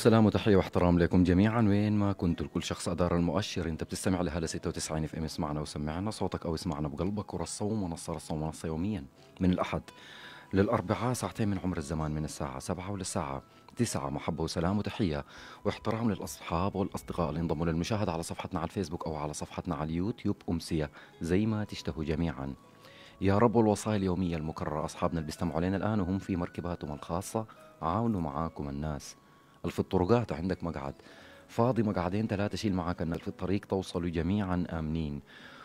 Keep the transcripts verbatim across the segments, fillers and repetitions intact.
وسلام وتحية واحترام لكم جميعا وين ما كنتوا. لكل شخص أدار المؤشر. أنت بتستمع لهذا ستة وتسعين اف ام. اسمعنا وسمعنا صوتك أو اسمعنا بقلبك. ورصوم ونصر الصوم ونص يوميا من الأحد للأربعاء، ساعتين من عمر الزمان، من الساعة سبعة وللساعة تسعة. محبة وسلام وتحية واحترام للأصحاب والأصدقاء اللي انضموا للمشاهدة على صفحتنا على الفيسبوك أو على صفحتنا على اليوتيوب أمسية، زي ما تشتهوا جميعا. يا رب الوصايا اليومية المكررة أصحابنا اللي بيستمعوا علينا الآن وهم في مركباتهم الخاصة، عاونوا معاكم الناس اللي في الطرقات. عندك مقعد فاضي، مقعدين ثلاثة، شيل معاك الناس في الطريق، توصلوا جميعا آمنين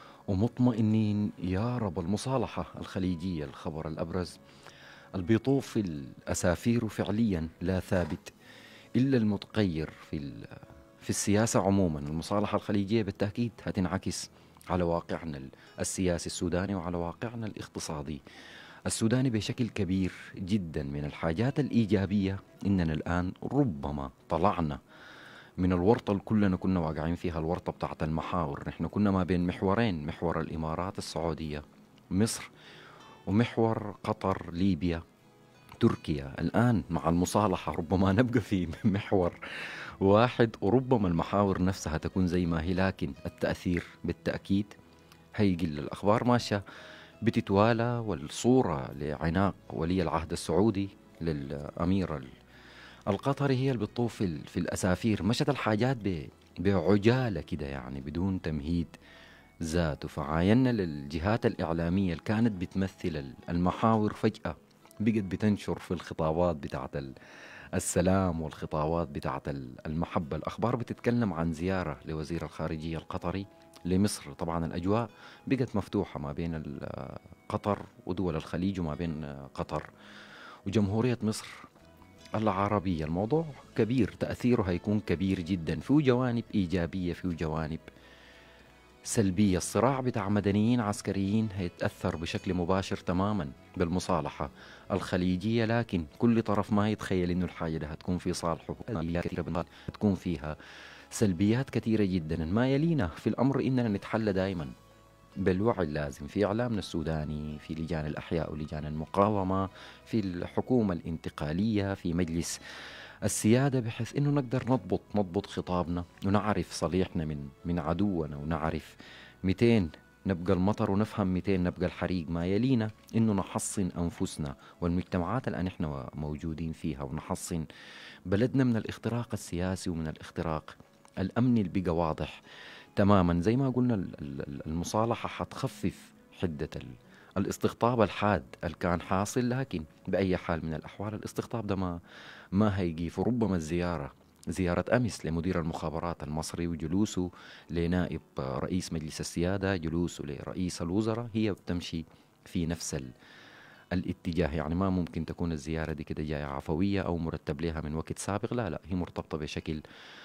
ومطمئنين يا رب. المصالحة الخليجية، الخبر الأبرز اللي بيطوف في الأسافير فعليا لا ثابت إلا المتغير في ال- في السياسة عموما. المصالحة الخليجية بالتأكيد هتنعكس على واقعنا ال- السياسي السوداني وعلى واقعنا الاقتصادي السوداني بشكل كبير جدا. من الحاجات الإيجابية إننا الآن ربما طلعنا من الورطة اللي كلنا كنا واقعين فيها، الورطة بتاعت المحاور. نحن كنا ما بين محورين، محور الإمارات السعودية مصر، ومحور قطر ليبيا تركيا. الآن مع المصالحة ربما نبقى في محور واحد، وربما المحاور نفسها تكون زي ما هي، لكن التأثير بالتأكيد هيقل. الأخبار ماشية بتتوالى، والصورة لعناق ولي العهد السعودي للأمير ال- القطري هي اللي بتطوف في, ال- في الأسافير. مشت الحاجات ب- بعجالة كده، يعني بدون تمهيد ذاته. فعاينا للجهات الإعلامية اللي كانت بتمثل ال- المحاور، فجأة بقت بتنشر في الخطابات بتاعت ال- السلام والخطابات بتاعت ال- المحبة. الأخبار بتتكلم عن زيارة لوزير الخارجية القطري لمصر. طبعا الأجواء بقت مفتوحة ما بين ال- قطر ودول الخليج، وما بين قطر وجمهورية مصر العربية. الموضوع كبير، تأثيره هيكون كبير جدا، فيه جوانب إيجابية فيه جوانب سلبية. الصراع بتاع مدنيين عسكريين هيتأثر بشكل مباشر تماما بالمصالحة الخليجية، لكن كل طرف ما يتخيل إنه الحاجة ده هتكون في صالحه. سلبيات كثيرة هتكون فيها سلبيات كثيرة جدا. ما يلينا في الأمر إننا نتحلى دائما بالوعي اللازم في إعلامنا السوداني، في لجان الأحياء ولجان المقاومة، في الحكومة الانتقالية، في مجلس السيادة، بحيث إنه نقدر نضبط نضبط خطابنا ونعرف صليحنا من من عدونا، ونعرف ميتين نبقى المطر ونفهم ميتين نبقى الحريق. ما يلينا إنه نحصن أنفسنا والمجتمعات اللي نحن موجودين فيها، ونحصن بلدنا من الاختراق السياسي ومن الاختراق الأمني اللي بقى واضح تماما. زي ما قلنا ال- ال- المصالحة حتخفف حدة ال- الاستقطاب الحاد اللي كان حاصل، لكن بأي حال من الأحوال الاستقطاب ده ما ما هيجي. فربما الزيارة، زيارة أمس لمدير المخابرات المصري وجلوسه لنائب رئيس مجلس السيادة، جلوسه لرئيس الوزراء، هي بتمشي في نفس ال- الاتجاه. يعني ما ممكن تكون الزيارة دي كده جاية عفوية أو مرتب لها من وقت سابق، لا لا، هي مرتبطة بشكل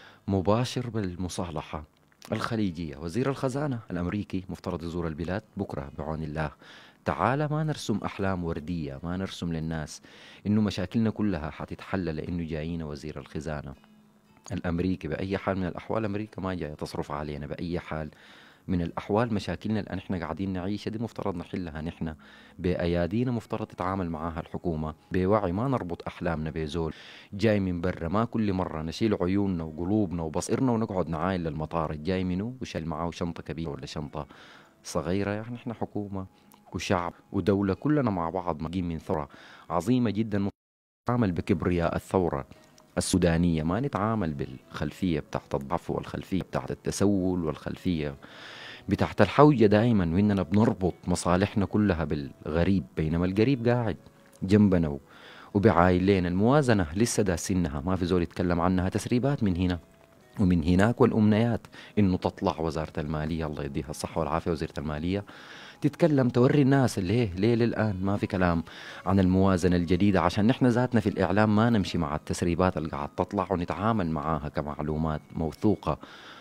مباشر بالمصالحة الخليجية. وزير الخزانة الأمريكي مفترض يزور البلاد بكرة بعون الله تعالى. ما نرسم أحلام وردية، ما نرسم للناس إنه مشاكلنا كلها حتتحل لأنه جايين وزير الخزانة الأمريكي. بأي حال من الأحوال أمريكا ما جاية تصرف علينا بأي حال من الأحوال. مشاكلنا اللي نحن قاعدين نعيشها دي مفترض نحلها نحن بأيادينا، مفترض تتعامل معاها الحكومة بوعي. ما نربط أحلامنا بزول جاي من برا. ما كل مرة نشيل عيوننا وقلوبنا وبصيرنا ونقعد نعاين للمطار الجاي منه وشال معاه شنطة كبيرة ولا شنطة صغيرة. يعني نحن حكومة وشعب ودولة كلنا مع بعض مجين من ثورة عظيمة جدا. نتعامل بكبرياء الثورة السودانية، ما نتعامل بالخلفية بتاعت الضعف والخلفية بتاعت التسول والخلفية بتاعت الحوجة دائما، وإننا بنربط مصالحنا كلها بالغريب، بينما القريب قاعد جنبنا و- وبعاين لنا. الموازنة لسه داسينها، ما في زول يتكلم عنها. تسريبات من هنا ومن هناك، والأمنيات إنه تطلع وزارة المالية، الله يديها الصحة والعافية، وزيرة المالية تتكلم توري الناس ليه ليه للآن ما في كلام عن الموازنة الجديدة، عشان نحن ذاتنا في الإعلام ما نمشي مع التسريبات اللي قاعد تطلع ونتعامل معاها كمعلومات موثوقة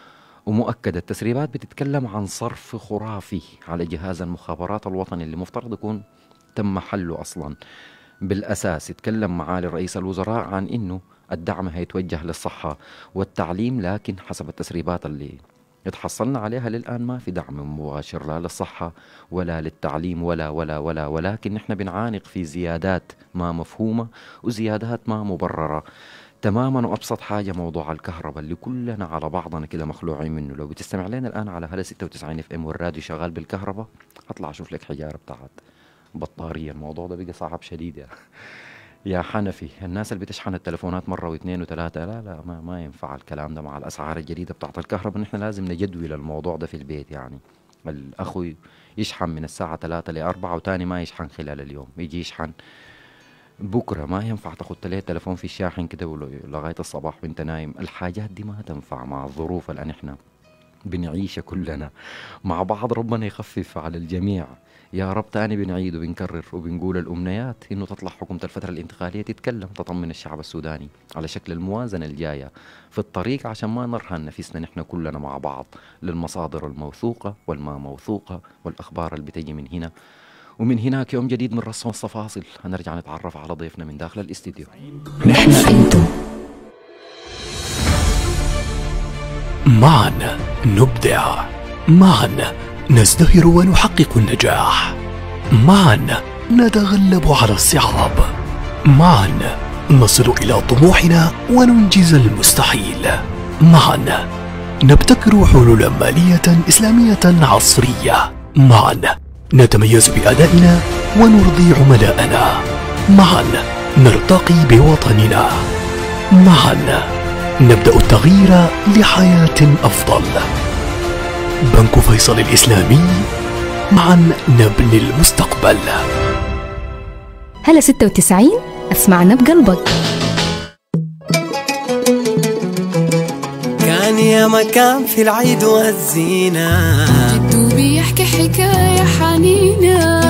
ومؤكدة. التسريبات بتتكلم عن صرف خرافي على جهاز المخابرات الوطني اللي مفترض يكون تم حله أصلا بالأساس. يتكلم معالي رئيس الوزراء عن إنه الدعم هيتوجه للصحة والتعليم، لكن حسب التسريبات اللي اتحصلنا عليها للآن ما في دعم مباشر لا للصحة ولا للتعليم ولا ولا ولا ولكن نحن بنعانق في زيادات ما مفهومة وزيادات ما مبررة تماما. وابسط حاجه موضوع الكهرباء اللي كلنا على بعضنا كده مخلوعين منه. لو بتستمع لنا الان على هلا ستة وتسعين اف ام والراديو شغال بالكهرباء، اطلع اشوف لك حجاره بتاعت بطاريه. الموضوع ده بقى صعب شديد يا يا حنفي. الناس اللي بتشحن التلفونات مره واثنين وثلاثه، لا لا ما, ما ينفع الكلام ده مع الاسعار الجديده بتاعت الكهرباء. نحن لازم نجدول الموضوع ده في البيت. يعني الاخو يشحن من الساعه ثلاثة ل أربعة وتاني ما يشحن خلال اليوم، يجي يشحن بكره. ما ينفع تاخد ليه تليفون في الشاحن كده لغايه الصباح وانت نايم. الحاجات دي ما تنفع مع الظروف اللي نحن بنعيشها كلنا مع بعض. ربنا يخفف على الجميع يا رب. تاني بنعيد وبنكرر وبنقول الأمنيات إنه تطلع حكومة الفترة الانتقالية تتكلم تطمن الشعب السوداني على شكل الموازنة الجاية في الطريق، عشان ما نرهن نفسنا نحن كلنا مع بعض للمصادر الموثوقة والما موثوقة والأخبار اللي بتجي من هنا ومن هناك. يوم جديد من رسم الصفاصل هنرجع نتعرف على ضيفنا من داخل الاستديو. نحن انتو معا نبدع، معا نزدهر ونحقق النجاح، معا نتغلب على الصعاب، معا نصل إلى طموحنا وننجز المستحيل، معا نبتكر حلولا مالية إسلامية عصرية، معا نتميز بأدائنا ونرضي عملائنا، معا نرتقي بوطننا، معا نبدأ التغيير لحياة أفضل. بنك فيصل الإسلامي، معا نبني المستقبل. هلا ستة وتسعين اسمعنا بقلبك. كان يا مكان في العيد والزينة، جدو بيحكي حكاية حنينة،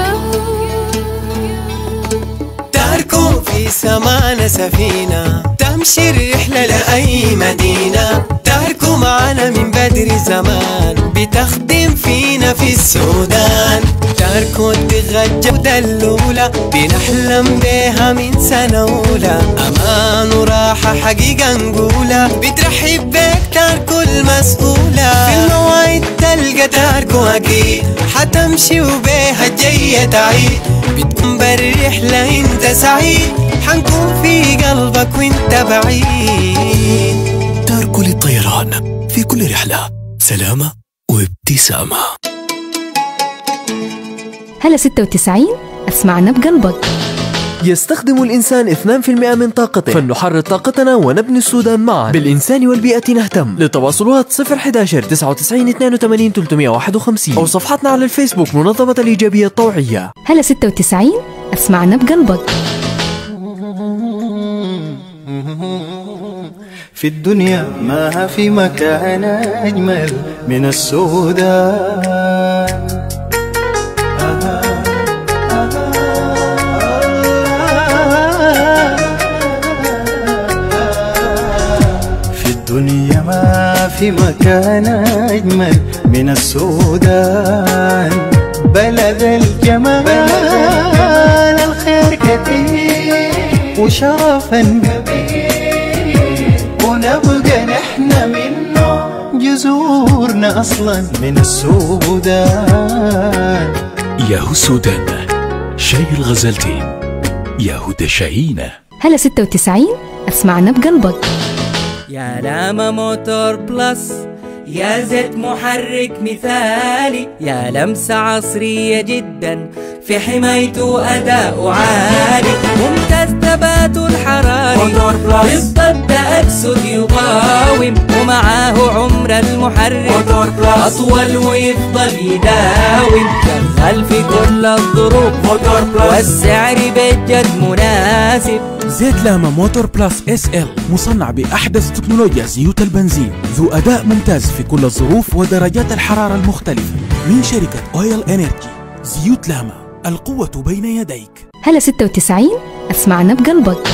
تاركوا في سمانا سفينة تمشي الرحلة لأي مدينة، تاركوا معنا من بدري زمان بتخدم فينا في السودان، تاركوا تغجى ودلولة بنحلم بيها من سنة أولى، أمان وراحة حقيقة نقولها بترحب بيك تاركوا المسؤولة، في المواعيد تلقى تاركوا أكيد حتمشي وبيها الجاية تعيد، بتكون بالرحلة انت سعيد حنكون في قلبك وانت بعيد. تاركو للطيران في كل رحلة سلامة وابتسامة. هلا ستة وتسعين اسمعنا بقلبك. يستخدم الإنسان اثنين بالمئة من طاقته، فلنحرر طاقتنا ونبني السودان معا. بالإنسان والبيئة نهتم. لتواصلات صفر واحد واحد تسعة وتسعين اثنين وثمانين ثلاثمئة وواحد وخمسين أو صفحتنا على الفيسبوك منظمة الإيجابية الطوعية. هلا ستة وتسعين اسمعنا بقلبك. في الدنيا ما في مكان أجمل من السودان، في الدنيا ما في مكان أجمل من السودان، بلد الجمال الخير كثير وشرفا كبير، ونبقى نحن منه جذورنا أصلا من السودان. ياهو السودان، شاي الغزالتين، ياهو شاهينة. هلا ستة وتسعين اسمعنا بقلبك. يا لاما موتور بلس، يا زيت محرك مثالي، يا لمسة عصرية جدا في حمايته أداء عالي، ممتاز ثباته الحراري ضد تأكسد يقاوم، ومعاه عمر المحرك أطول ويفضل يداوم، شغال في كل الظروف والسعر بجد مناسب. زيت لاما موتور بلس اس ال مصنع بأحدث تكنولوجيا زيوت البنزين، ذو أداء ممتاز في كل الظروف ودرجات الحرارة المختلفة، من شركة أويل إنرجي. زيوت لاما، القوة بين يديك. هلا ستة وتسعين اسمعنا بقلبك.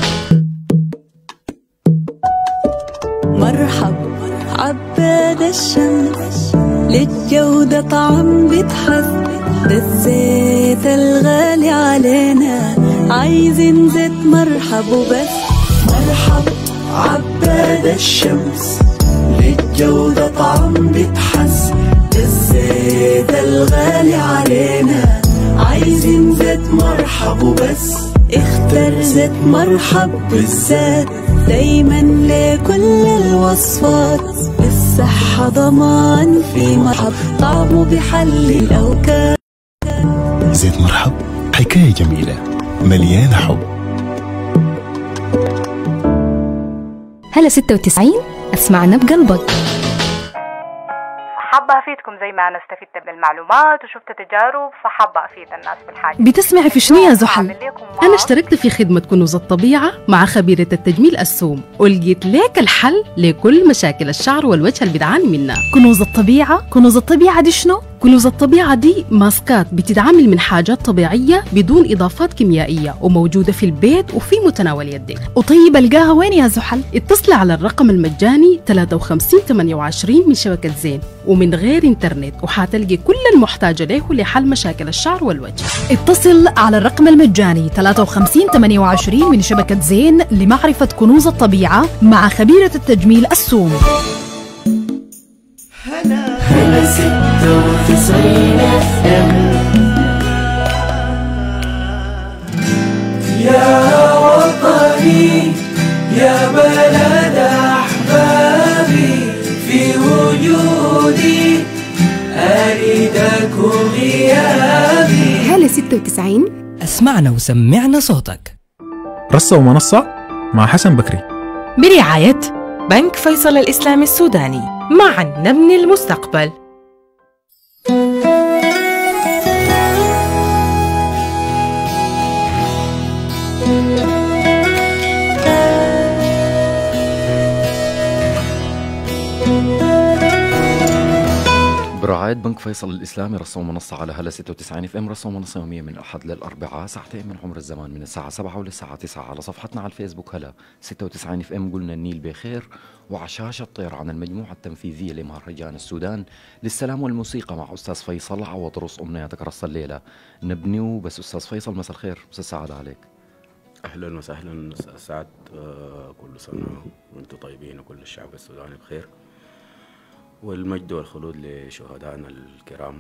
مرحب عباد الشمس، للجودة طعم بتحس، ده الزيت الغالي علينا عايزين زيت مرحب وبس. مرحب عباد الشمس، للجودة طعم بتحس، ده الزيت الغالي علينا عايزين زيت مرحب وبس. اختر زيت مرحب بالذات دايما لكل الوصفات، الصحة ضمان في مرحب طعمه بحلي الأوكار. زيت مرحب حكاية جميلة مليانة حب. هلا ستة وتسعين اسمعنا بقلبك. حابة أفيدكم زي ما أنا استفدت بالمعلومات وشفت تجارب، فحابة أفيد الناس بالحاجة. بتسمعي في شنو يا زحل؟ أنا اشتركت في خدمة كنوز الطبيعة مع خبيرة التجميل السوم، ولقيت ليك الحل لكل مشاكل الشعر والوجه اللي بتعاني منها. كنوز الطبيعة؟ كنوز الطبيعة دي شنو؟ كنوز الطبيعة دي ماسكات بتتعامل من حاجات طبيعية بدون إضافات كيميائية، وموجودة في البيت وفي متناول يدك. وطيب القاها وين يا زحل؟ اتصلي على الرقم المجاني ثلاثة وخمسين ثمانية وعشرين من شبكة زين ومن غير انترنت، وحتلقي كل المحتاجة له لحل مشاكل الشعر والوجه. اتصل على الرقم المجاني ثلاثة وخمسين ثمانية وعشرين من شبكة زين لمعرفة كنوز الطبيعة مع خبيرة التجميل السوم. هلا هلا ستة وتسعين اف ام يا وطني يا بلد أحبابي، في وجودي أريدك وغيابي. هلا ستة وتسعين اسمعنا وسمعنا صوتك. رصة ومنصة مع حسن بكري برعاية بنك فيصل الإسلامي السوداني. معا نبني المستقبل. برعاية بنك فيصل الإسلامي رصة ومنصة على هلا ستة وتسعين اف ام. رصة ومنصة يوميا من الأحد للأربعاء، ساعتين من عمر الزمان من الساعة سبعة وللساعة تسعة على صفحتنا على الفيسبوك هلا ستة وتسعين اف ام. قلنا النيل بخير، وعشاش الطير عن المجموعة التنفيذية لمهرجان السودان للسلام والموسيقى مع أستاذ فيصل. عوض رص أمنياتك رصة الليلة نبني وبس. أستاذ فيصل مساء الخير، مساء السعادة عليك. أهلا وسهلا أستاذ سعد، آه كل سنة وأنتم طيبين وكل الشعب السوداني بخير، والمجد والخلود لشهدائنا الكرام.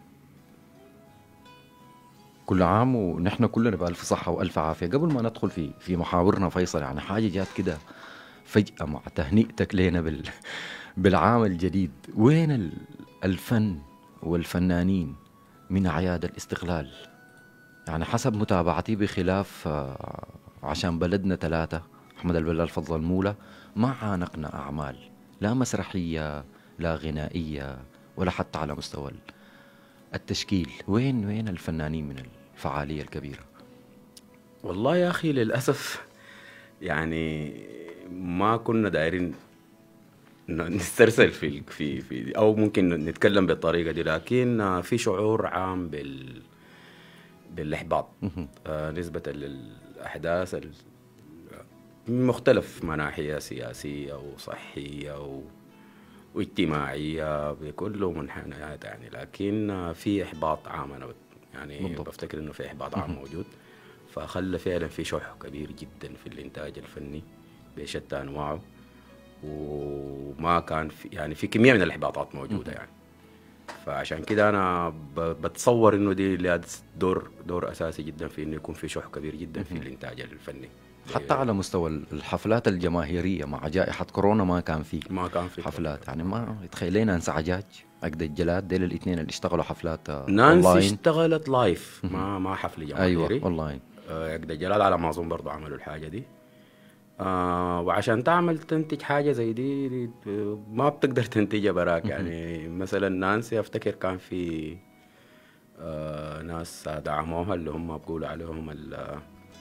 كل عام ونحن كلنا بألف صحة وألف عافية. قبل ما ندخل في في محاورنا فيصل، يعني حاجة جات كده فجأة مع تهنئتك لنا بال بالعام الجديد، وين الفن والفنانين من أعياد الاستقلال؟ يعني حسب متابعتي بخلاف عشان بلدنا ثلاثة أحمد البلال فضل المولى ما عانقنا أعمال لا مسرحية لا غنائية ولا حتى على مستوى التشكيل. وين وين الفنانين من الفعالية الكبيرة؟ والله يا أخي للأسف يعني ما كنا دايرين نسترسل في في في أو ممكن نتكلم بالطريقة دي، لكن في شعور عام بال بالإحباط آه نسبة للأحداث من مختلف مناحيها، سياسية وصحية و واجتماعية بكل منحنيات يعني، لكن في إحباط عام. أنا يعني بالضبط. بفتكر إنه في إحباط عام موجود، فخلى فعلا في شح كبير جدا في الإنتاج الفني بشتى أنواعه، وما كان في يعني في كمية من الإحباطات موجودة يعني. فعشان كده أنا بتصور إنه دي لها دور دور أساسي جدا في إنه يكون في شح كبير جدا في الإنتاج الفني. حتى على مستوى الحفلات الجماهيرية مع جائحة كورونا ما كان في ما كان في حفلات يعني. ما تخيلينا انسعاجاج عقد الجلاد ديل الاثنين اللي اشتغلوا حفلات نانسي أونلاين. اشتغلت لايف ما ما حفل جماهيري. ايوه اونلاين. آه عقد الجلاد على ما اظن برضه عملوا الحاجة دي. آه وعشان تعمل تنتج حاجة زي دي, دي ما بتقدر تنتجها براك يعني. مثلا نانسي افتكر كان في آه ناس دعموها اللي هم بقولوا عليهم ال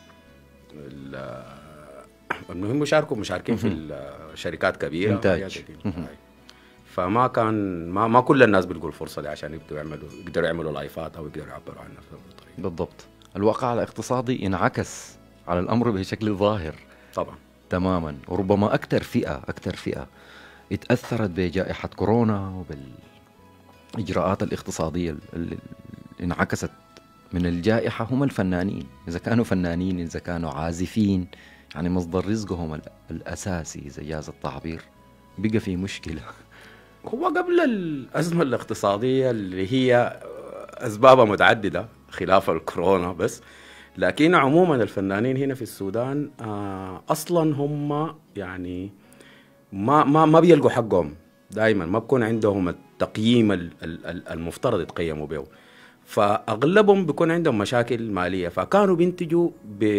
المهم مشاركوا مشاركين في الشركات كبيرة إنتاج. فما كان ما, ما كل الناس بتقول فرصة دي عشان يقدروا يعملوا يقدروا يعملوا لايفات أو يقدروا يعبروا عن نفسهم بالطريقة. بالضبط. الواقع الاقتصادي انعكس على الأمر بشكل ظاهر طبعا تماما، وربما أكثر فئة أكثر فئة اتأثرت بجائحة كورونا وبالإجراءات الاقتصادية اللي انعكست من الجائحة هم الفنانين، إذا كانوا فنانين إذا كانوا عازفين، يعني مصدر رزقهم الأساسي إذا جاز التعبير بقى في مشكلة. هو قبل الأزمة الاقتصادية اللي هي أسبابها متعددة خلاف الكورونا بس، لكن عموما الفنانين هنا في السودان آه اصلا هم يعني ما ما ما بيلقوا حقهم دائما، ما بكون عندهم التقييم المفترض يتقيموا به، فاغلبهم بيكون عندهم مشاكل ماليه، فكانوا بينتجوا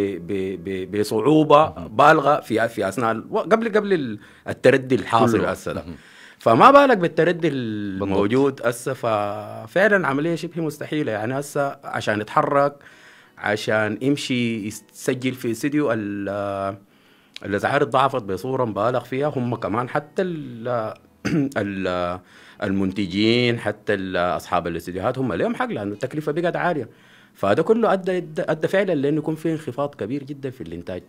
بصعوبه بالغه في في اثناء قبل قبل التردي الحاصل هسه ده، فما بالك بالتردي الموجود هسه، ففعلا عمليه شبه مستحيله. يعني هسه عشان يتحرك، عشان يمشي يسجل في استديو، الاسعار ضعفت بصوره مبالغ فيها. هم كمان حتى ال ال المنتجين، حتى اصحاب الاستديوهات هم لهم حق، لانه التكلفه بقت عاليه. فهذا كله ادى ادى فعلا لانه يكون في انخفاض كبير جدا في الانتاج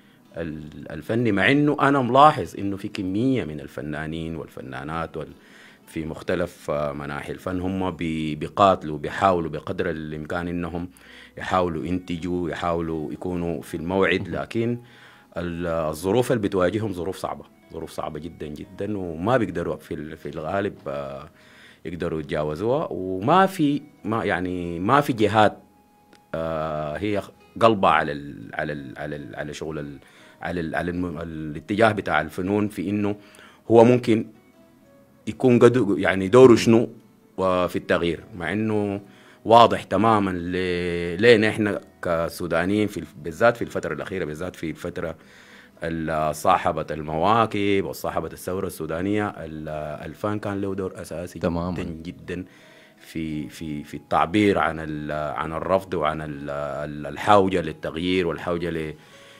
الفني، مع انه انا ملاحظ انه في كميه من الفنانين والفنانات وال في مختلف مناحي الفن هم بيقاتلوا بيحاولوا بقدر الامكان انهم يحاولوا ينتجوا، يحاولوا يكونوا في الموعد، لكن الظروف اللي بتواجههم ظروف صعبه، ظروف صعبه جدا جدا، وما بيقدروا في في الغالب يقدروا يتجاوزوها. وما في ما يعني ما في جهات هي قلبة على ال على ال على ال على شغل ال على ال على ال الاتجاه بتاع الفنون، في انه هو ممكن يكون قد يعني دوره شنو في التغيير، مع انه واضح تماما ليه احنا كسودانيين في بالذات في الفتره الاخيره، بالذات في الفتره صاحبة المواكب وصاحبة الثورة السودانية، الفن كان له دور أساسي تماما. جدا جدا في في في التعبير عن عن الرفض وعن الحوجة للتغيير والحوجة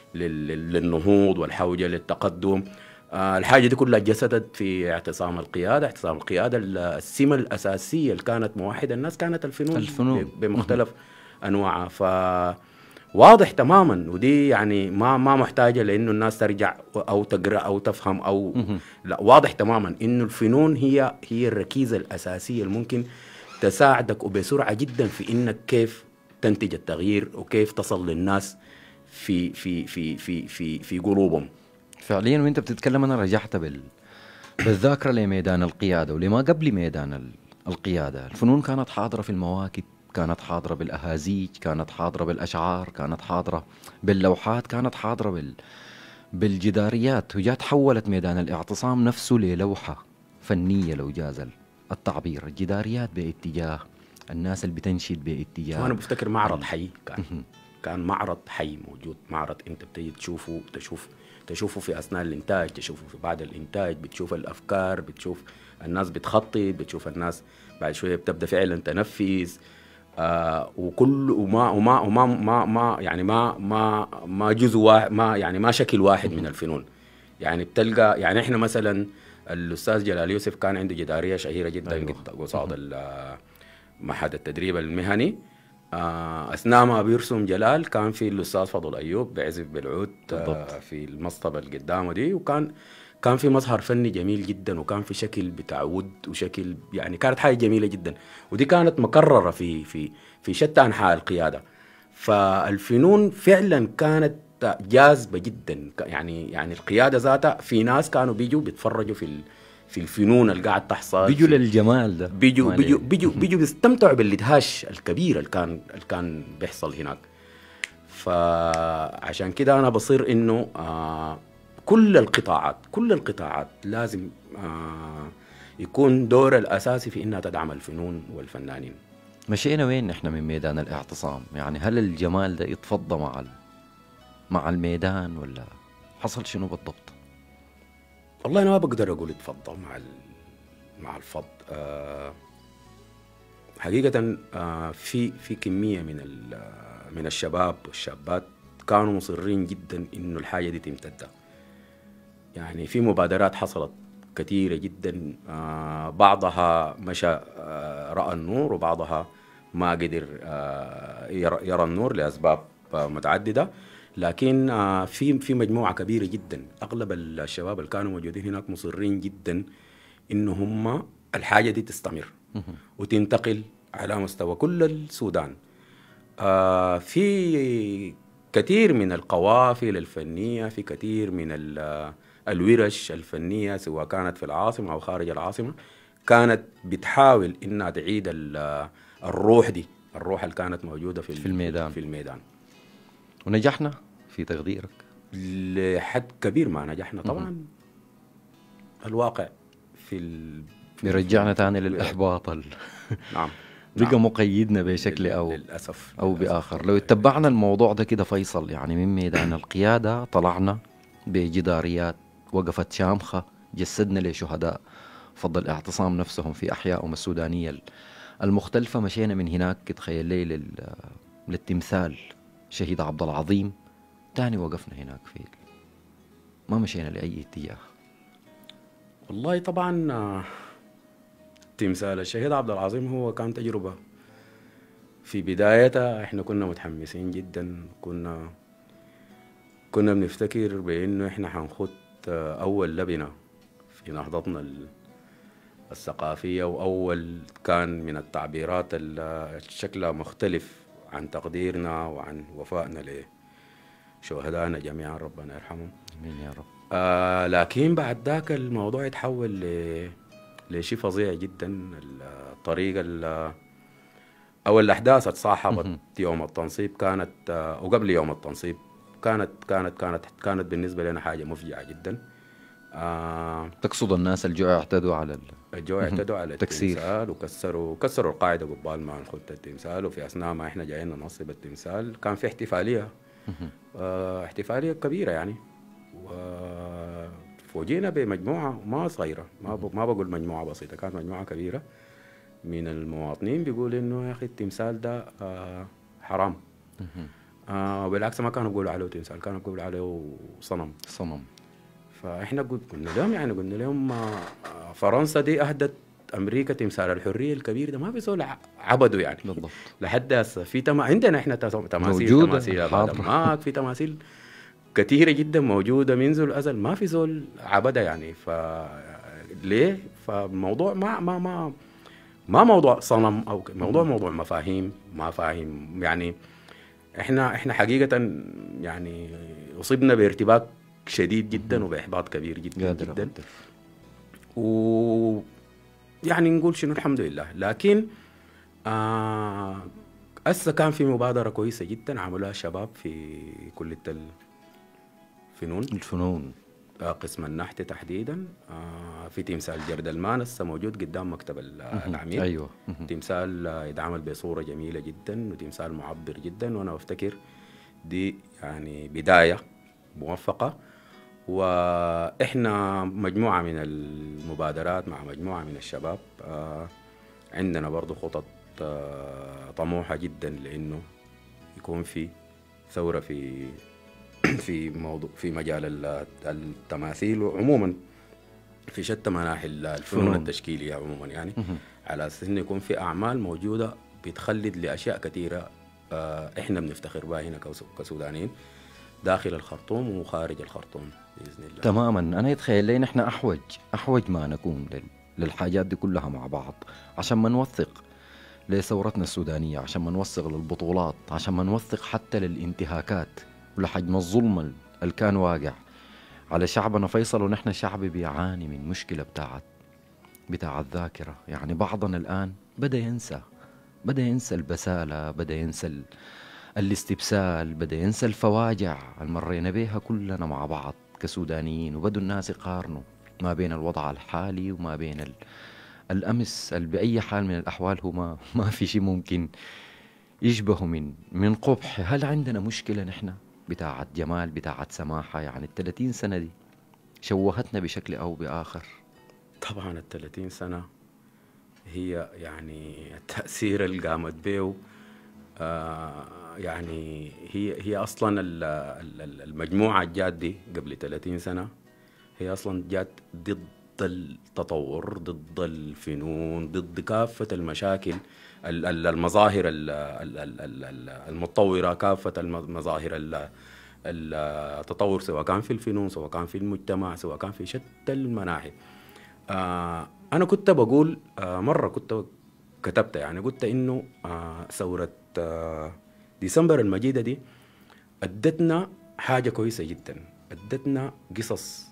للنهوض والحوجة للتقدم. الحاجة دي كلها جسدت في اعتصام القيادة. اعتصام القيادة السمة الأساسية اللي كانت موحدة الناس كانت الفنون, الفنون. بمختلف أنواعها. ف واضح تماما، ودي يعني ما ما محتاجه لانه الناس ترجع او تقرا او تفهم او لا، واضح تماما انه الفنون هي هي الركيزه الاساسيه اللي ممكن تساعدك وبسرعه جدا في انك كيف تنتج التغيير وكيف تصل للناس في في في في في في قلوبهم. فعليا وانت بتتكلم انا رجعت بال بالذاكره لميدان القياده ولما قبل ميدان القياده. الفنون كانت حاضره في المواكب، كانت حاضرة بالأهازيج، كانت حاضرة بالأشعار، كانت حاضرة باللوحات، كانت حاضرة بال... بالجداريات، وجات تحولت ميدان الاعتصام نفسه للوحة فنية لو جاز التعبير. الجداريات باتجاه، الناس اللي بتنشد باتجاه. وأنا بفتكر معرض حي كان كان معرض حي موجود، معرض أنت بتجي تشوفه تشوف تشوفه في أثناء الإنتاج، تشوفه في بعد الإنتاج، بتشوف الأفكار، بتشوف الناس بتخطط، بتشوف الناس بعد شوية بتبدأ فعلا تنفذ. آه وكل وما وما وما ما ما يعني ما ما ما جزء واحد، ما يعني ما شكل واحد من الفنون. يعني بتلقى يعني احنا مثلا الاستاذ جلال يوسف كان عنده جداريه شهيره جدا أيوة. قصاد معهد التدريب المهني. آه اثناء ما بيرسم جلال كان في الاستاذ فضل ايوب بيعزف بالعود آه في المصطبه اللي قدامه دي، وكان كان في مظهر فني جميل جدا، وكان في شكل بتاع ود وشكل يعني كانت حاجه جميله جدا، ودي كانت مكرره في في في شتى انحاء القياده. فالفنون فعلا كانت جاذبه جدا، يعني يعني القياده ذاتها في ناس كانوا بيجوا بيتفرجوا في في الفنون اللي قاعد تحصل، بيجوا للجمال ده، بيجوا بيجوا بيجوا بيجوا بيستمتعوا بالادهاش الكبير اللي كان اللي كان بيحصل هناك. فعشان كده انا بصير انه آه كل القطاعات كل القطاعات لازم آه يكون دور الأساسي في إنها تدعم الفنون والفنانين. مشينا وين نحن من ميدان الاعتصام؟ يعني هل الجمال ده يتفضى مع مع الميدان ولا حصل شنو بالضبط؟ والله أنا ما بقدر أقول يتفضى مع مع الفض. آه حقيقة آه في في كمية من من الشباب والشابات كانوا مصرين جدا إنه الحاجة دي تمتد. يعني في مبادرات حصلت كثيرة جدا، آه بعضها مشى آه رأى النور، وبعضها ما قدر آه يرى, يرى النور لأسباب آه متعددة، لكن آه في في مجموعة كبيرة جدا. أغلب الشباب اللي كانوا موجودين هناك مصرين جدا إنه هم الحاجة دي تستمر وتنتقل على مستوى كل السودان. آه في كثير من القوافل الفنية، في كثير من الورش الفنية سواء كانت في العاصمة أو خارج العاصمة كانت بتحاول إنها تعيد الروح دي، الروح اللي كانت موجودة في, في الميدان في الميدان ونجحنا في تقديرك؟ لحد كبير ما نجحنا طبعا. م- الواقع في ال... بيرجعنا تاني للإحباط ال... نعم بقى نعم. مقيدنا بشكل أو للأسف أو للأسف. بآخر. لو اتبعنا الموضوع ده كده فيصل، يعني من ميدان القيادة طلعنا بجداريات وقفت شامخة، جسدنا لشهداء فضل اعتصام نفسهم في أحيائهم السودانية المختلفة. مشينا من هناك تخيل لي لل... للتمثال شهيد عبد العظيم، تاني وقفنا هناك في ما مشينا لأي اتجاه. والله طبعا تمثال الشهيد عبد العظيم هو كان تجربة في بدايتها. احنا كنا متحمسين جدا، كنا كنا بنفتكر بانه احنا حنخط اول لبنة في نهضتنا الثقافية، واول كان من التعبيرات الشكل مختلف عن تقديرنا وعن وفائنا لشهدائنا جميعا ربنا يرحمهم. امين يا رب. آه لكن بعد ذاك الموضوع يتحول ل لشيء فظيع جدا. الطريقة أو الأحداث اتصاحبت يوم التنصيب كانت آه وقبل يوم التنصيب كانت كانت كانت كانت بالنسبة لنا حاجة مفجعة جدا. آه تقصد الناس الجوع اعتدوا على الجوع اعتدوا على التمثال وكسروا كسروا القاعدة قبال ما نخط التمثال، وفي أثناء ما احنا جايين ننصب التمثال كان في احتفالية آه احتفالية كبيرة يعني، وفوجئنا بمجموعة ما صغيرة، ما ما بقول مجموعة بسيطة، كانت مجموعة كبيرة من المواطنين بيقول إنه يا أخي التمثال ده آه حرام. آه بالعكس ما كانوا بيقولوا عليه تمثال، كانوا بيقولوا عليه صنم صنم. فإحنا قلنا لهم يعني قلنا لهم آه فرنسا دي أهدت أمريكا تمثال الحرية الكبير ده، ما في زول عبده يعني بالضبط. لحد هسه في تما عندنا إحنا تماثيل موجودة. تماثيل بعد ماك في تماثيل كثيرة جدا موجودة منذ الأزل، ما في زول عبدة يعني. فليه؟ فالموضوع ما ما ما ما موضوع صنم أو موضوع موضوع مفاهيم مفاهيم يعني. إحنا إحنا حقيقة يعني أصبنا بارتباك شديد جدا وبإحباط كبير جدا جدا. و يعني نقول شنو الحمد لله. لكن آه هسه كان في مبادرة كويسة جدا عملوها الشباب في كلية الفنون الفنون آه قسم النحت تحديدا. آه في تمثال جرد المان هسه موجود قدام مكتب العميد. ايوه تمثال يتعمل بصورة جميلة جدا وتمثال معبر جدا، وانا افتكر دي يعني بداية موفقة. واحنا مجموعة من المبادرات مع مجموعة من الشباب آه عندنا برضو خطط آه طموحة جدا لانه يكون في ثورة في في موضوع في مجال التماثيل وعموما في شتى مناحي الفنون التشكيلية عموما يعني، على اساس انه يكون في اعمال موجودة بتخلد لاشياء كثيرة آه احنا بنفتخر بها هنا كسودانيين داخل الخرطوم وخارج الخرطوم باذن الله. تماما. انا يتخيل لي نحن احوج احوج ما نكون للحاجات دي كلها مع بعض، عشان ما نوثق لثورتنا السودانية، عشان ما نوثق للبطولات، عشان ما نوثق حتى للانتهاكات ولحجم الظلم اللي كان واقع على شعبنا فيصل. ونحن شعب بيعاني من مشكلة بتاعت بتاع الذاكرة. يعني بعضنا الآن بدأ ينسى بدأ ينسى البسالة، بدأ ينسى ال... الاستبسال، بدأ ينسى الفواجع اللي مرينا بيها كلنا مع بعض كسودانيين. وبدوا الناس يقارنوا ما بين الوضع الحالي وما بين ال... الأمس اللي بأي حال من الأحوال هو ما, ما في شيء ممكن يشبهه من من قبح. هل عندنا مشكلة نحن بتاعت جمال بتاعت سماحة؟ يعني الثلاثين سنة دي شوهتنا بشكل أو بآخر. طبعا الثلاثين سنة هي يعني التأثير اللي قامت به آه يعني هي هي أصلا المجموعة الجات دي قبل ثلاثين سنة هي أصلا جات ضد التطور، ضد الفنون، ضد كافة المشاكل المظاهر المتطورة، كافة المظاهر التطور سواء كان في الفنون سواء كان في المجتمع سواء كان في شتى المناحي. آه أنا كنت بقول آه مرة كنت كتبت يعني قلت إنه آه ثورة آه ديسمبر المجيدة دي أدتنا حاجة كويسة جدا، أدتنا قصص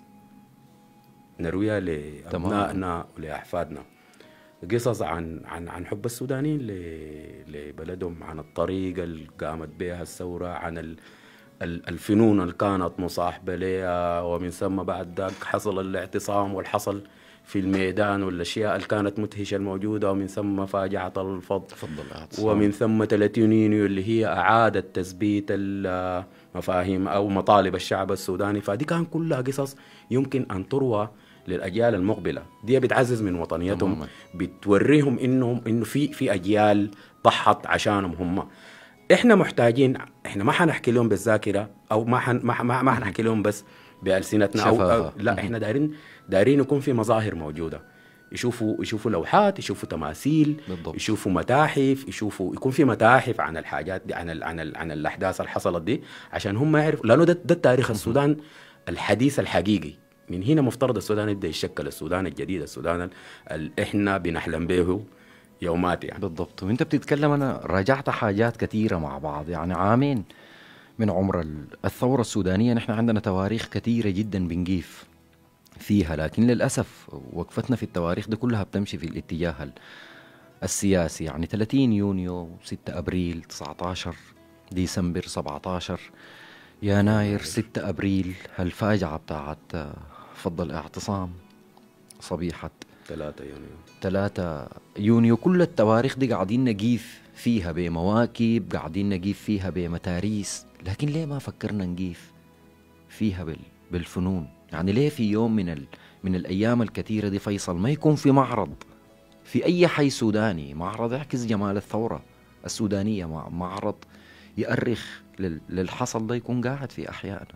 نرويها لأبنائنا ولأحفادنا، قصص عن عن عن حب السودانيين لبلدهم، عن الطريقة اللي قامت بها الثورة، عن ال الفنون اللي كانت مصاحبة لها، ومن ثم بعد ذاك حصل الاعتصام والحصل في الميدان والأشياء اللي كانت مدهشة الموجودة، ومن ثم فاجعة الفض، ومن ثم ثلاثين يونيو اللي هي أعادت تثبيت المفاهيم أو مطالب الشعب السوداني. فدي كان كلها قصص يمكن أن تروى للأجيال المقبلة. دي بتعزز من وطنيتهم، بتوريهم إنهم إنه في في أجيال ضحت عشانهم هم. إحنا محتاجين، إحنا ما حنحكي لهم بالذاكرة أو ما حن ما ما, ما حنحكي لهم بس بألسنتنا أو, أو لا، إحنا دايرين دايرين يكون في مظاهر موجودة، يشوفوا يشوفوا لوحات، يشوفوا تماثيل، بالضبط. يشوفوا متاحف، يشوفوا يكون في متاحف عن الحاجات دي، عن ال عن ال عن الأحداث اللي حصلت دي، عشان هم يعرفوا، لأنه ده, ده التاريخ السودان الحديث الحقيقي. من هنا مفترض السودان يبدأ يشكل السودان الجديد، السودان اللي إحنا بنحلم به يومات يعني. بالضبط. وانت بتتكلم، انا راجعت حاجات كثيره مع بعض، يعني عامين من عمر الثوره السودانيه نحن عندنا تواريخ كثيره جدا بنقيف فيها، لكن للاسف وقفتنا في التواريخ دي كلها بتمشي في الاتجاه السياسي. يعني ثلاثين يونيو، ستة ابريل، تسعة عشر ديسمبر، سبعة عشر يناير، ستة ابريل، هالفاجعه بتاعت فضل اعتصام صبيحه ثلاثة يونيو ثلاثة يونيو. كل التواريخ دي قاعدين نقيف فيها بمواكب، قاعدين نقيف فيها بمتاريس، لكن ليه ما فكرنا نقيف فيها بالفنون؟ يعني ليه في يوم من ال... من الأيام الكثيرة دي فيصل ما يكون في معرض في أي حي سوداني، معرض يعكس جمال الثورة السودانية، معرض يؤرخ لل... للحصل ده، يكون قاعد في أحيائنا؟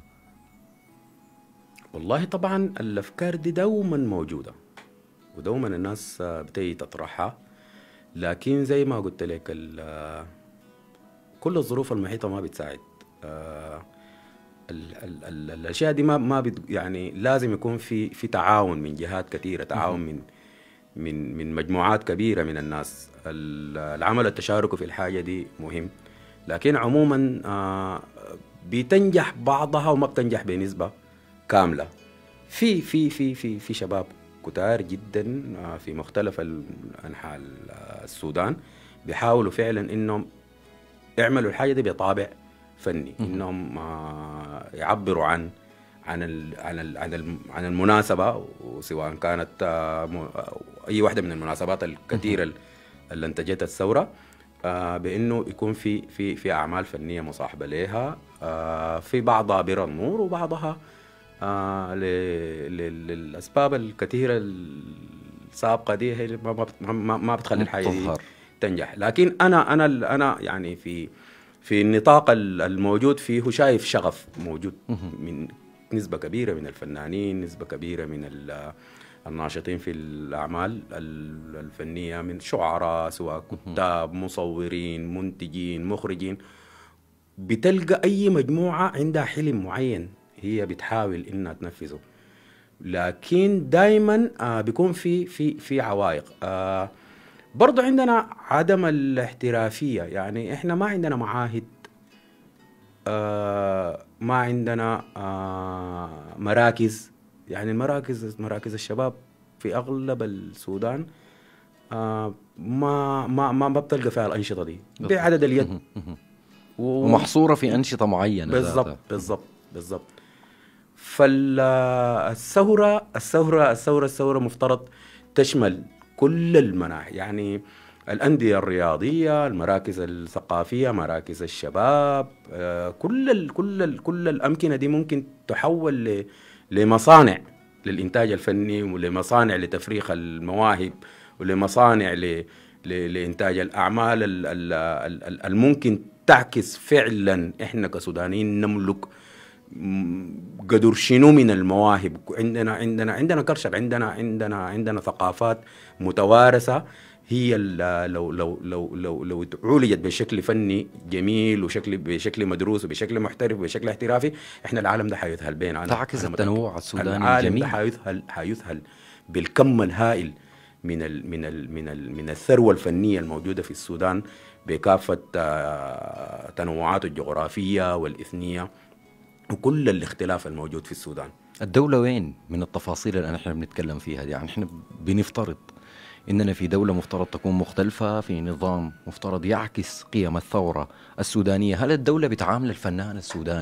والله طبعا الأفكار دي دوما موجودة ودوما الناس بتيجي تطرحها، لكن زي ما قلت لك كل الظروف المحيطة ما بتساعد. ال ال ال الأشياء دي ما ما يعني لازم يكون في في تعاون من جهات كثيرة، تعاون من من من مجموعات كبيرة من الناس. العمل التشاركي في الحاجة دي مهم، لكن عموما بتنجح بعضها وما بتنجح بنسبة كاملة. في في في في في شباب كتار جدا في مختلف أنحاء السودان بيحاولوا فعلا انهم يعملوا الحاجه دي بطابع فني، انهم يعبروا عن عن ال عن ال عن, ال عن المناسبه، وسواء كانت اي واحده من المناسبات الكثيره اللي انتجتها الثوره، بانه يكون في في في اعمال فنيه مصاحبه لها، في بعضها برى النور وبعضها آه للأسباب الكثيرة السابقة دي هي ما ما ما بتخلي الحاجة دي تنجح. لكن أنا أنا أنا يعني في في النطاق الموجود فيه شايف شغف موجود من نسبة كبيرة من الفنانين، نسبة كبيرة من الناشطين في الأعمال الفنية، من شعراء سواء كتاب، مصورين، منتجين، مخرجين. بتلقى أي مجموعة عندها حلم معين هي بتحاول انها تنفذه، لكن دائما آه بيكون في في في عوائق. آه برضو عندنا عدم الاحترافيه، يعني احنا ما عندنا معاهد، آه ما عندنا آه مراكز، يعني المراكز مراكز الشباب في اغلب السودان آه ما ما ما بتلقى فيها الانشطه دي بعدد اليد، ومحصوره في انشطه معينه. بالضبط بالضبط بالضبط. فالثورة الثورة الثورة الثورة مفترض تشمل كل المناحي، يعني الأندية الرياضية، المراكز الثقافية، مراكز الشباب، كل ال كل ال كل الأمكنة دي ممكن تحول لمصانع للإنتاج الفني، ولمصانع لتفريغ المواهب، ولمصانع لإنتاج الأعمال الممكن تعكس فعلا إحنا كسودانيين نملك قدر شنو من المواهب. عندنا عندنا عندنا كرشب، عندنا عندنا عندنا ثقافات متوارثه، هي لو لو لو لو لو عولجت بشكل فني جميل وشكل بشكل مدروس وبشكل محترف وبشكل احترافي، احنا العالم ده حيذهل بينا. تعكس التنوع السوداني العالم الجميل. ده حيذهل حيذهل بالكم الهائل من ال من ال من ال من الثروه الفنيه الموجوده في السودان بكافه تنوعاته الجغرافيه والاثنيه وكل الاختلاف الموجود في السودان. الدولة وين من التفاصيل اللي احنا بنتكلم فيها دي؟ يعني احنا بنفترض اننا في دولة مفترض تكون مختلفة، في نظام مفترض يعكس قيم الثورة السودانية. هل الدولة بتعامل الفنان السوداني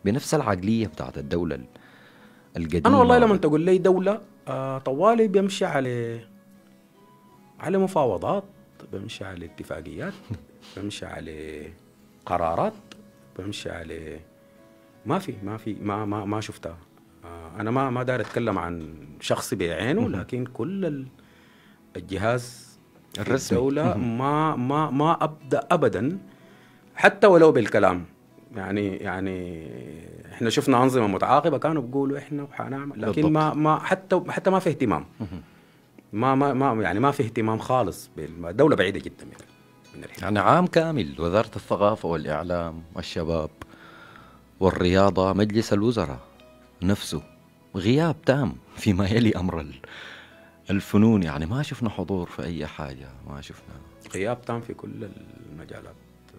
بنفس العقلية بتاعت الدولة القديمة. أنا والله لما تقول لي دولة آه طوالي بيمشي على على مفاوضات، بيمشي على اتفاقيات، بيمشي على قرارات، بيمشي على ما في ما في ما ما ما شفتها. آه أنا ما ما داير أتكلم عن شخص بعينه، لكن كل الجهاز الرسمي الدولة ما ما ما أبدأ أبدا حتى ولو بالكلام. يعني يعني احنا شفنا أنظمة متعاقبة كانوا بيقولوا احنا حنعمل، لكن بالضبط. ما ما حتى حتى ما في اهتمام. ما ما ما يعني ما في اهتمام خالص. الدولة بعيدة جدا من من يعني عام كامل وزارة الثقافة والإعلام والشباب والرياضة، مجلس الوزراء نفسه غياب تام فيما يلي أمر الفنون. يعني ما شفنا حضور في أي حاجة، ما شفنا غياب تام في كل المجالات.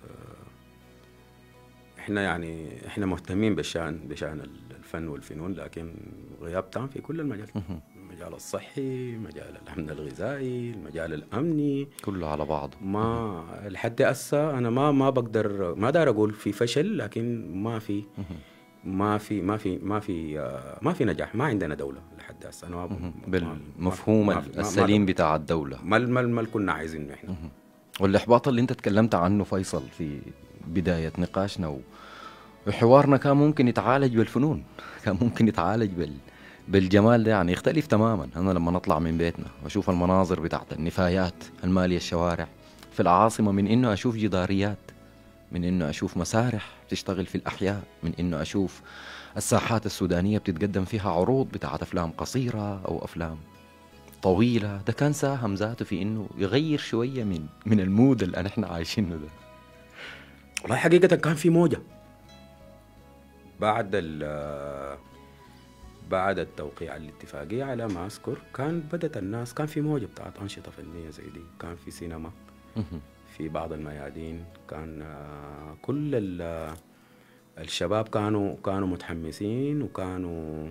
احنا يعني احنا مهتمين بشأن بشأن الفن والفنون، لكن غياب تام في كل المجالات. المجال الصحي، مجال الأمن الغذائي، المجال الأمني، كله على بعض. ما لحد هسه أنا ما ما بقدر ما دار أقول في فشل، لكن ما في ما في ما في ما في ما في نجاح. ما عندنا دولة لحد هسه. أنا بالمفهوم السليم بتاع الدولة ما ما ما كنا عايزينه احنا. والإحباط اللي أنت تكلمت عنه فيصل في بداية نقاشنا وحوارنا كان ممكن يتعالج بالفنون، كان ممكن يتعالج بال بالجمال ده. يعني يختلف تماما. أنا لما نطلع من بيتنا وأشوف المناظر بتاعت النفايات المالية الشوارع في العاصمة، من إنه أشوف جداريات، من إنه أشوف مسارح بتشتغل في الأحياء، من إنه أشوف الساحات السودانية بتتقدم فيها عروض بتاعت أفلام قصيرة أو أفلام طويلة. ده كان ساهم ذاته في إنه يغير شوية من من المود اللي نحن عايشينه ده. والله حقيقة كان في موجة بعد ال بعد التوقيع الاتفاقية على ما أذكر. كان بدت الناس، كان في موجة بتاعت أنشطة فنية زي دي، كان في سينما في بعض الميادين، كان كل الشباب كانوا كانوا متحمسين، وكانوا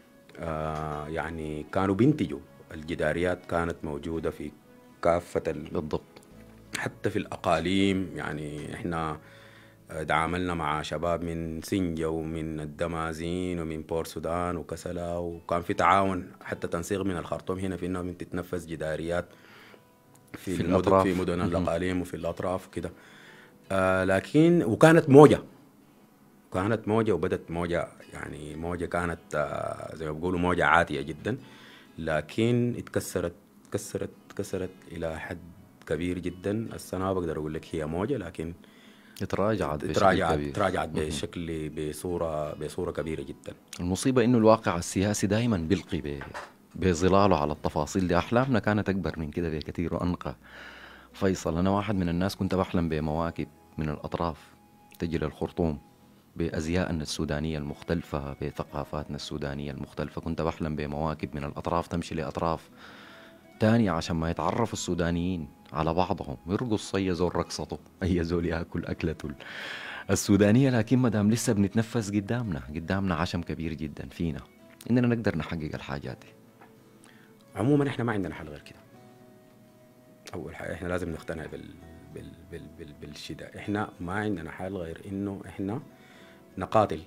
يعني كانوا بينتجوا. الجداريات كانت موجودة في كافة بالضبط، حتى في الأقاليم. يعني إحنا تعاملنا مع شباب من سنجة ومن الدمازين ومن بور سودان وكسلا، وكان في تعاون حتى تنسيق من الخرطوم هنا في إنهم تتنفذ جداريات في, في المدن، في مدن الأقاليم وفي الأطراف كده. آه لكن وكانت موجة كانت موجة وبدت موجة، يعني موجة كانت آه زي ما بيقولوا موجة عاتية جدا، لكن اتكسرت تكسرت تكسرت إلى حد كبير جدا. السنة بقدر أقول لك هي موجة، لكن تراجعت تراجعت تراجعت بشكل بصورة بصورة كبيرة جدا. المصيبة إنه الواقع السياسي دائما بيلقي بظلاله على التفاصيل دي. أحلامنا كانت أكبر من كده بكثير وأنقى. فيصل، أنا واحد من الناس كنت بحلم بمواكب من الأطراف تجي للخرطوم بأزيائنا السودانية المختلفة، بثقافاتنا السودانية المختلفة. كنت بحلم بمواكب من الأطراف تمشي لأطراف تانية عشان ما يتعرفوا السودانيين على بعضهم، يرقص أي زول رقصته، أي زول يأكل أكلته السودانية. لكن مدام لسه بنتنفس قدامنا قدامنا عشم كبير جدا فينا إننا نقدر نحقق الحاجات دي. عموما إحنا ما عندنا حل غير كده. أول حاجة إحنا لازم نقتنع بال بال بال بال بالشدة. إحنا ما عندنا حل غير إنه إحنا نقاتل.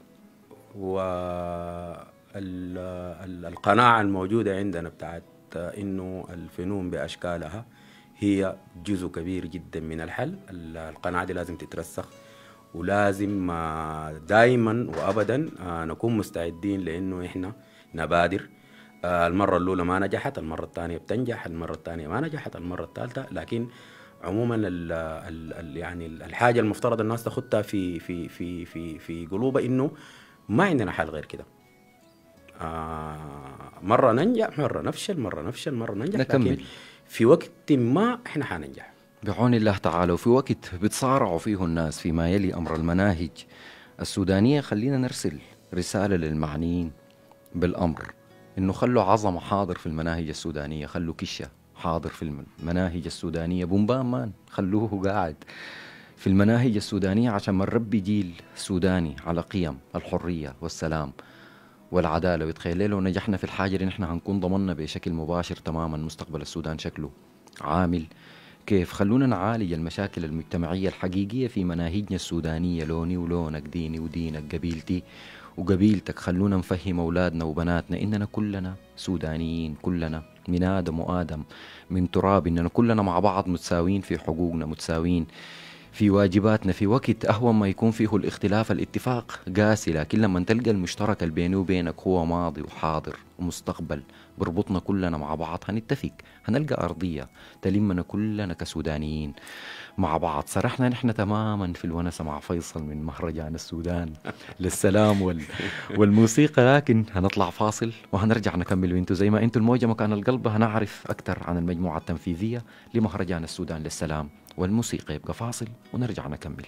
والقناعة الموجودة عندنا بتاعت إنه الفنون بأشكالها هي جزء كبير جدا من الحل. القناعة دي لازم تترسخ، ولازم دائما وأبدا نكون مستعدين لأنه إحنا نبادر. المرة الأولى ما نجحت، المرة الثانية بتنجح، المرة الثانية ما نجحت، المرة الثالثة. لكن عموما ال ال يعني الحاجة المفترض الناس تاخدها في في في في في قلوبها إنه ما عندنا حل غير كده. آه مرة ننجح، مرة نفشل، مرة نفشل، مرة ننجح، نكمل. لكن في وقت ما إحنا حننجح بعون الله تعالى. وفي وقت بتصارعوا فيه الناس فيما يلي أمر المناهج السودانية، خلينا نرسل رسالة للمعنيين بالأمر إنه خلوا عظمة حاضر في المناهج السودانية، خلوا كشة حاضر في المناهج السودانية، بومبان مان خلوه قاعد في المناهج السودانية عشان ما نربي جيل سوداني على قيم الحرية والسلام والعدالة. ويتخيل لو نجحنا في الحاجة اللي نحن هنكون ضمننا بشكل مباشر تماما مستقبل السودان شكله عامل كيف؟ خلونا نعالج المشاكل المجتمعية الحقيقية في مناهجنا السودانية، لوني ولونك، ديني ودينك، قبيلتي وقبيلتك. خلونا نفهم أولادنا وبناتنا إننا كلنا سودانيين، كلنا من آدم وآدم من تراب، إننا كلنا مع بعض متساوين في حقوقنا، متساوين في واجباتنا. في وقت أهون ما يكون فيه الاختلاف الاتفاق قاسي، لكن لما تلقى المشترك اللي بيني وبينك هو ماضي وحاضر ومستقبل بربطنا كلنا مع بعض، هنتفق، هنلقى أرضية تلمنا كلنا كسودانيين مع بعض. سرحنا نحن تماما في الونسة مع فيصل من مهرجان السودان للسلام وال... والموسيقى، لكن هنطلع فاصل وهنرجع نكمل. وانتو زي ما انتو الموجة مكان القلب، هنعرف أكثر عن المجموعة التنفيذية لمهرجان السودان للسلام والموسيقى. يبقى فاصل ونرجع نكمل.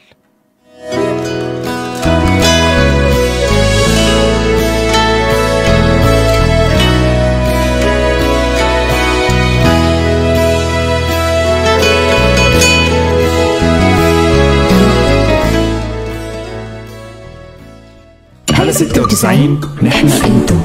على ستة وتسعين نحن انتو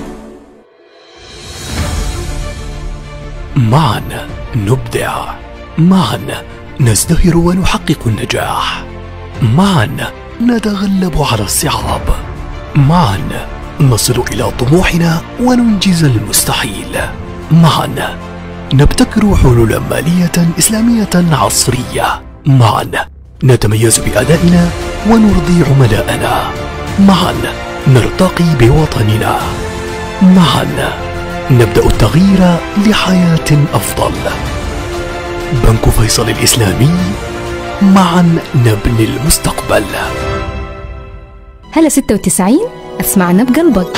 معا نبدع، معا نزدهر ونحقق النجاح، معا نتغلب على الصعاب، معا نصل إلى طموحنا وننجز المستحيل، معا نبتكر حلولا مالية إسلامية عصرية، معا نتميز بأدائنا ونرضي عملاءنا، معا نرتقي بوطننا، معا نبدأ التغيير لحياة أفضل. بنك فيصل الإسلامي، معا نبني المستقبل. هلا ستة وتسعين، اسمعنا بقلبك.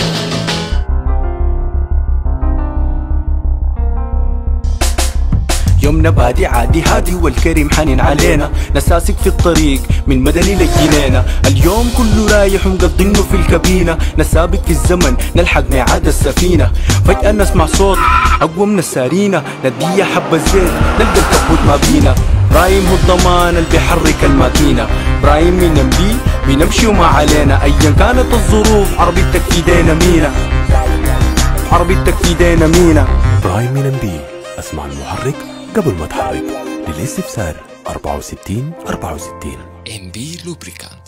يومنا بادي عادي هادي والكريم حنين علينا، نساسك في الطريق من مدني للجنينة، اليوم كله رايح ومقضينه في الكابينة، نسابق في الزمن نلحق ميعاد السفينة، فجأة نسمع صوت أقوى من السارينة، ندية حبة زيت نلقى الكبوت ما بينا، برايم هو الضمان اللي بيحرك الماكينة، برايم من نمبي بنمشي وما علينا، أيا كانت الظروف عربيتك في ايدينا مينا، عربيتك في ايدينا مينا. برايم من نمبي، اسمع المحرك قبل ما تحرك. للاستفسار أربعة وستين أربعة وستين. ام بي لوبريكانت.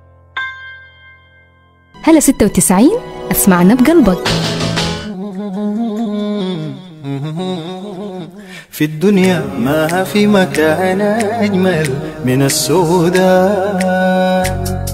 هلا ستة وتسعين، اسمعنا بقلبك. في الدنيا ما في مكان أجمل من السودان،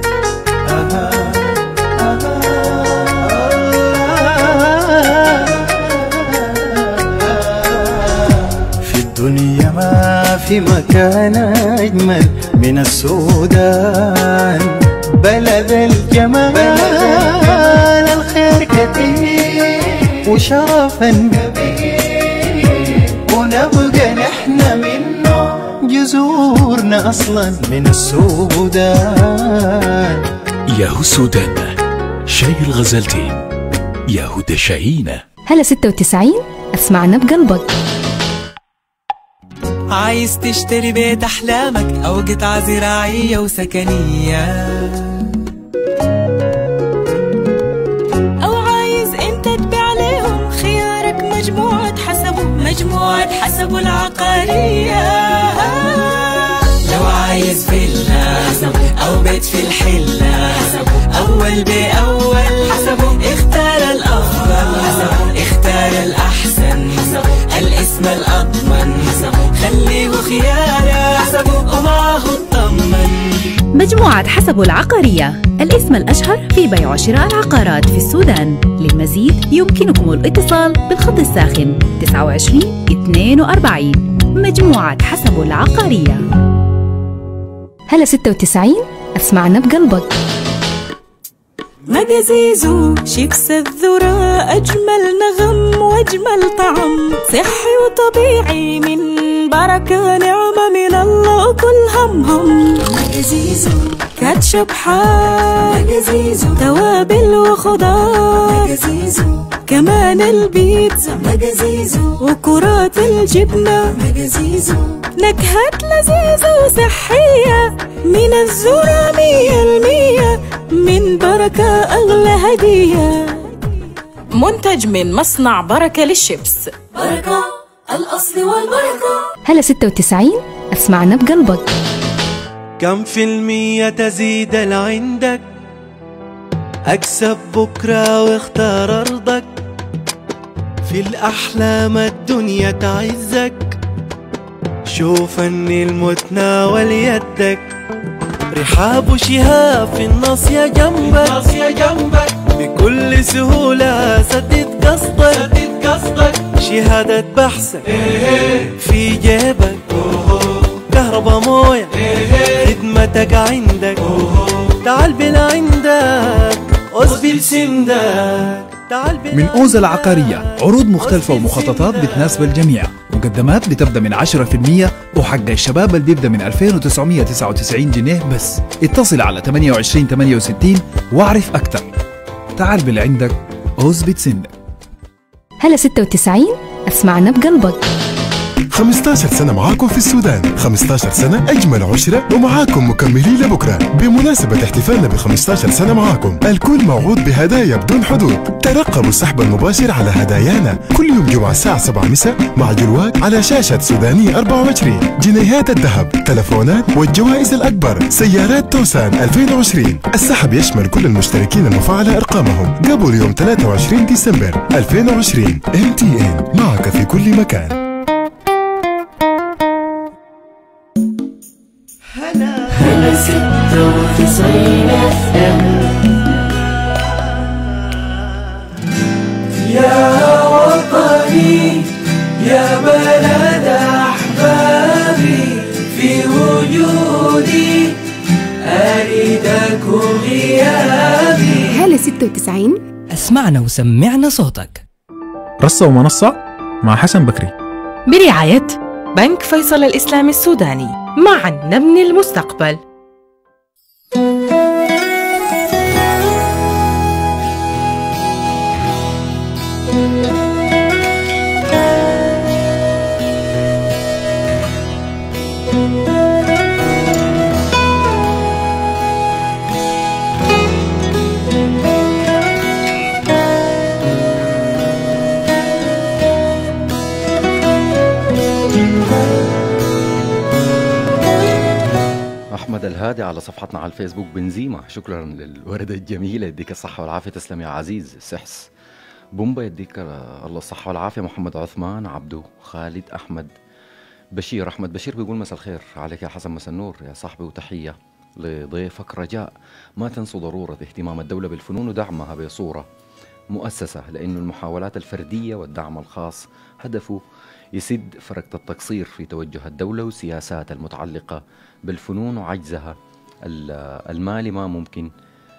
الدنيا ما في مكان أجمل من السودان، بلد الجمال، بلد الخير كثير وشرفا كبير، ونبقى نحن منه جذورنا أصلا من السودان. ياهو السودان، شاي الغزالتين، ياهو دشاهينة. هلا ستة وتسعين، اسمعنا بقلبك. عايز تشتري بيت أحلامك أو قطعة زراعية وسكنية، أو عايز أنت تبيع لهم، خيارك مجموعة حسبه، مجموعة حسبه العقارية. لو عايز فيلا أو بيت في الحلة، أول بأول اختار الأفضل، اختار الأحسن، الاسم الأضمن، خليه خيارك ومعه اطمن. مجموعة حسبه العقارية، الاسم الأشهر في بيع وشراء العقارات في السودان. للمزيد يمكنكم الاتصال بالخط الساخن تسعة وعشرين اثنين وأربعين. مجموعة حسبه العقارية. هلا ستة وتسعين، اسمعنا بقلبك. مجازيزو شيبس الذرة، أجمل نغم وأجمل طعم، صحي وطبيعي من بركة، نعمة من الله وكل هم هم. مجازيزو كاتشب حار، مجازيزو توابل وخضار، مجازيزو كمان البيتزا، مجازيزو وكرات الجبنة، مجازيزو نكهات لذيذة وصحية من الذرة مية المية، من بركة أغلى هدية. منتج من مصنع بركة للشيبس. بركة الأصل والبركة. هلا ستة وتسعين اسمعنا بقلبك. كم في المية تزيد لعندك؟ أكسب بكرة واختار أرضك. في الأحلام الدنيا تعزك. شوف أن المتناول يدك. رحاب وشهاب في الناصية جنبك. الناصية جنبك بكل سهولة سدد قصدك. سدد قصدك شهادة بحثك في جيبك. كهربا موية خدمتك عندك. تعال بنا عندك أوزبيل سندك. من أوزا العقارية عروض مختلفة ومخططات بتناسب الجميع. مقدمات بتبدأ من عشرة في المية وحق الشباب اللي بيبدأ من ألفين وتسعمية وتسعة وتسعين جنيه بس. اتصل على ثمانية وعشرين ثمانية وستين واعرف أكثر. تعال باللي عندك أوزبيل سندك. هلا ستة وتسعين اسمعنا بقلبك. خمسة عشر سنة معاكم في السودان. خمسة عشر سنة أجمل عشرة ومعاكم مكملين لبكرة. بمناسبة احتفالنا ب خمسة عشر سنة معاكم الكل موعود بهدايا بدون حدود. ترقبوا السحب المباشر على هدايانا كل يوم جمعة الساعة سبعة مساء مع جلواك على شاشة سوداني أربعة وعشرين. جنيهات الذهب، تلفونات والجوائز الأكبر، سيارات توسان ألفين وعشرين. السحب يشمل كل المشتركين المفعلة أرقامهم قبل يوم ثلاثة وعشرين ديسمبر ألفين وعشرين. إم تي إن معك في كل مكان. هلا ستة وتسعين اف ام. يا وطني يا بلد أحبابي في وجودي أريدك وغيابي. هلا ستة وتسعين اسمعنا وسمعنا صوتك. رصة ومنصة مع حسن بكري برعاية بنك فيصل الإسلامي السوداني. معا نبني المستقبل. أحمد الهادي على صفحتنا على الفيسبوك بنزيمة، شكرا للوردة الجميلة، يديك الصحة والعافية. تسلم يا عزيز. سحس بومبا يديك الله الصحة والعافية. محمد عثمان عبدو خالد أحمد بشير. أحمد بشير بيقول مساء الخير عليك يا حسن مسنور يا صاحبي، وتحية لضيفك. رجاء ما تنسوا ضرورة اهتمام الدولة بالفنون ودعمها بصورة مؤسسة، لأن المحاولات الفردية والدعم الخاص هدفه يسد فرقة التقصير في توجه الدولة والسياسات المتعلقة بالفنون وعجزها المالي ما ممكن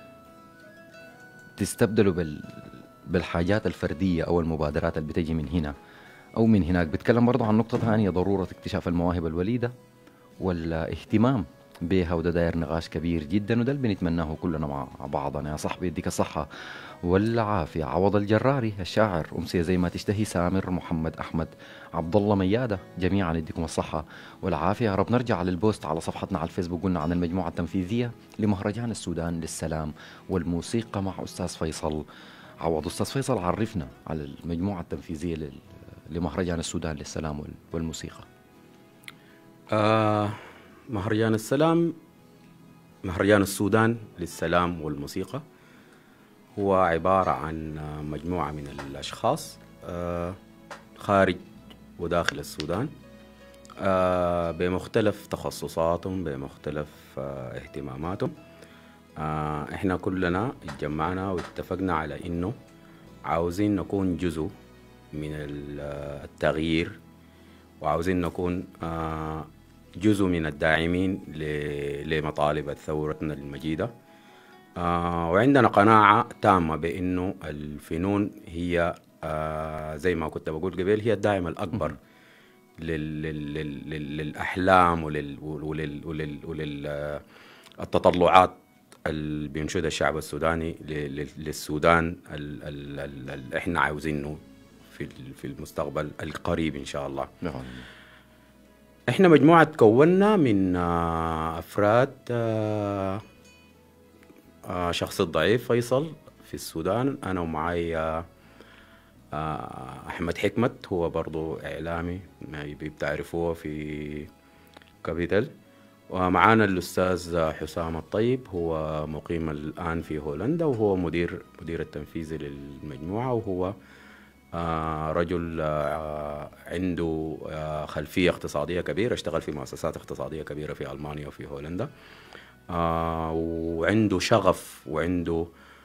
تستبدله بالحاجات الفردية أو المبادرات اللي بتجي من هنا أو من هناك. بتكلم برضو عن نقطة ثانية، ضرورة اكتشاف المواهب الوليدة والاهتمام بها، وده داير نقاش كبير جدا، وده اللي بنتمناه كلنا مع بعضنا. يا صاحبي يديك الصحة والعافية. عوض الجراري الشاعر، أمسية زي ما تشتهي. سامر محمد أحمد عبد الله ميادة، جميعا يديكم الصحة والعافية يا رب. نرجع للبوست على صفحتنا على الفيسبوك، قلنا عن المجموعة التنفيذية لمهرجان السودان للسلام والموسيقى مع أستاذ فيصل عوض. أستاذ فيصل عرفنا على المجموعة التنفيذية لمهرجان السودان للسلام والموسيقى. آه مهرجان السلام مهرجان السودان للسلام والموسيقى هو عبارة عن مجموعة من الأشخاص خارج وداخل السودان بمختلف تخصصاتهم بمختلف اهتماماتهم. احنا كلنا اتجمعنا واتفقنا على انه عاوزين نكون جزء من التغيير، وعاوزين نكون جزء من الداعمين لمطالب ثورتنا المجيدة. آه وعندنا قناعة تامة بأنه الفنون هي آه زي ما كنت بقول قبل هي الداعم الأكبر لل لل لل للأحلام ولل ولل ولل ولل التطلعات اللي بينشدها الشعب السوداني للسودان اللي احنا عاوزينه في في المستقبل القريب إن شاء الله. نعم. احنا مجموعة تكوننا من آه أفراد آه آه شخص الضعيف فيصل في السودان، أنا ومعي آه أحمد حكمت هو برضو إعلامي بتعرفوه في كابيتال. ومعانا الأستاذ حسام الطيب هو مقيم الآن في هولندا وهو مدير مدير التنفيذي للمجموعة، وهو رجل عنده خلفية اقتصادية كبيرة، اشتغل في مؤسسات اقتصادية كبيرة في ألمانيا وفي هولندا، وعنده شغف وعنده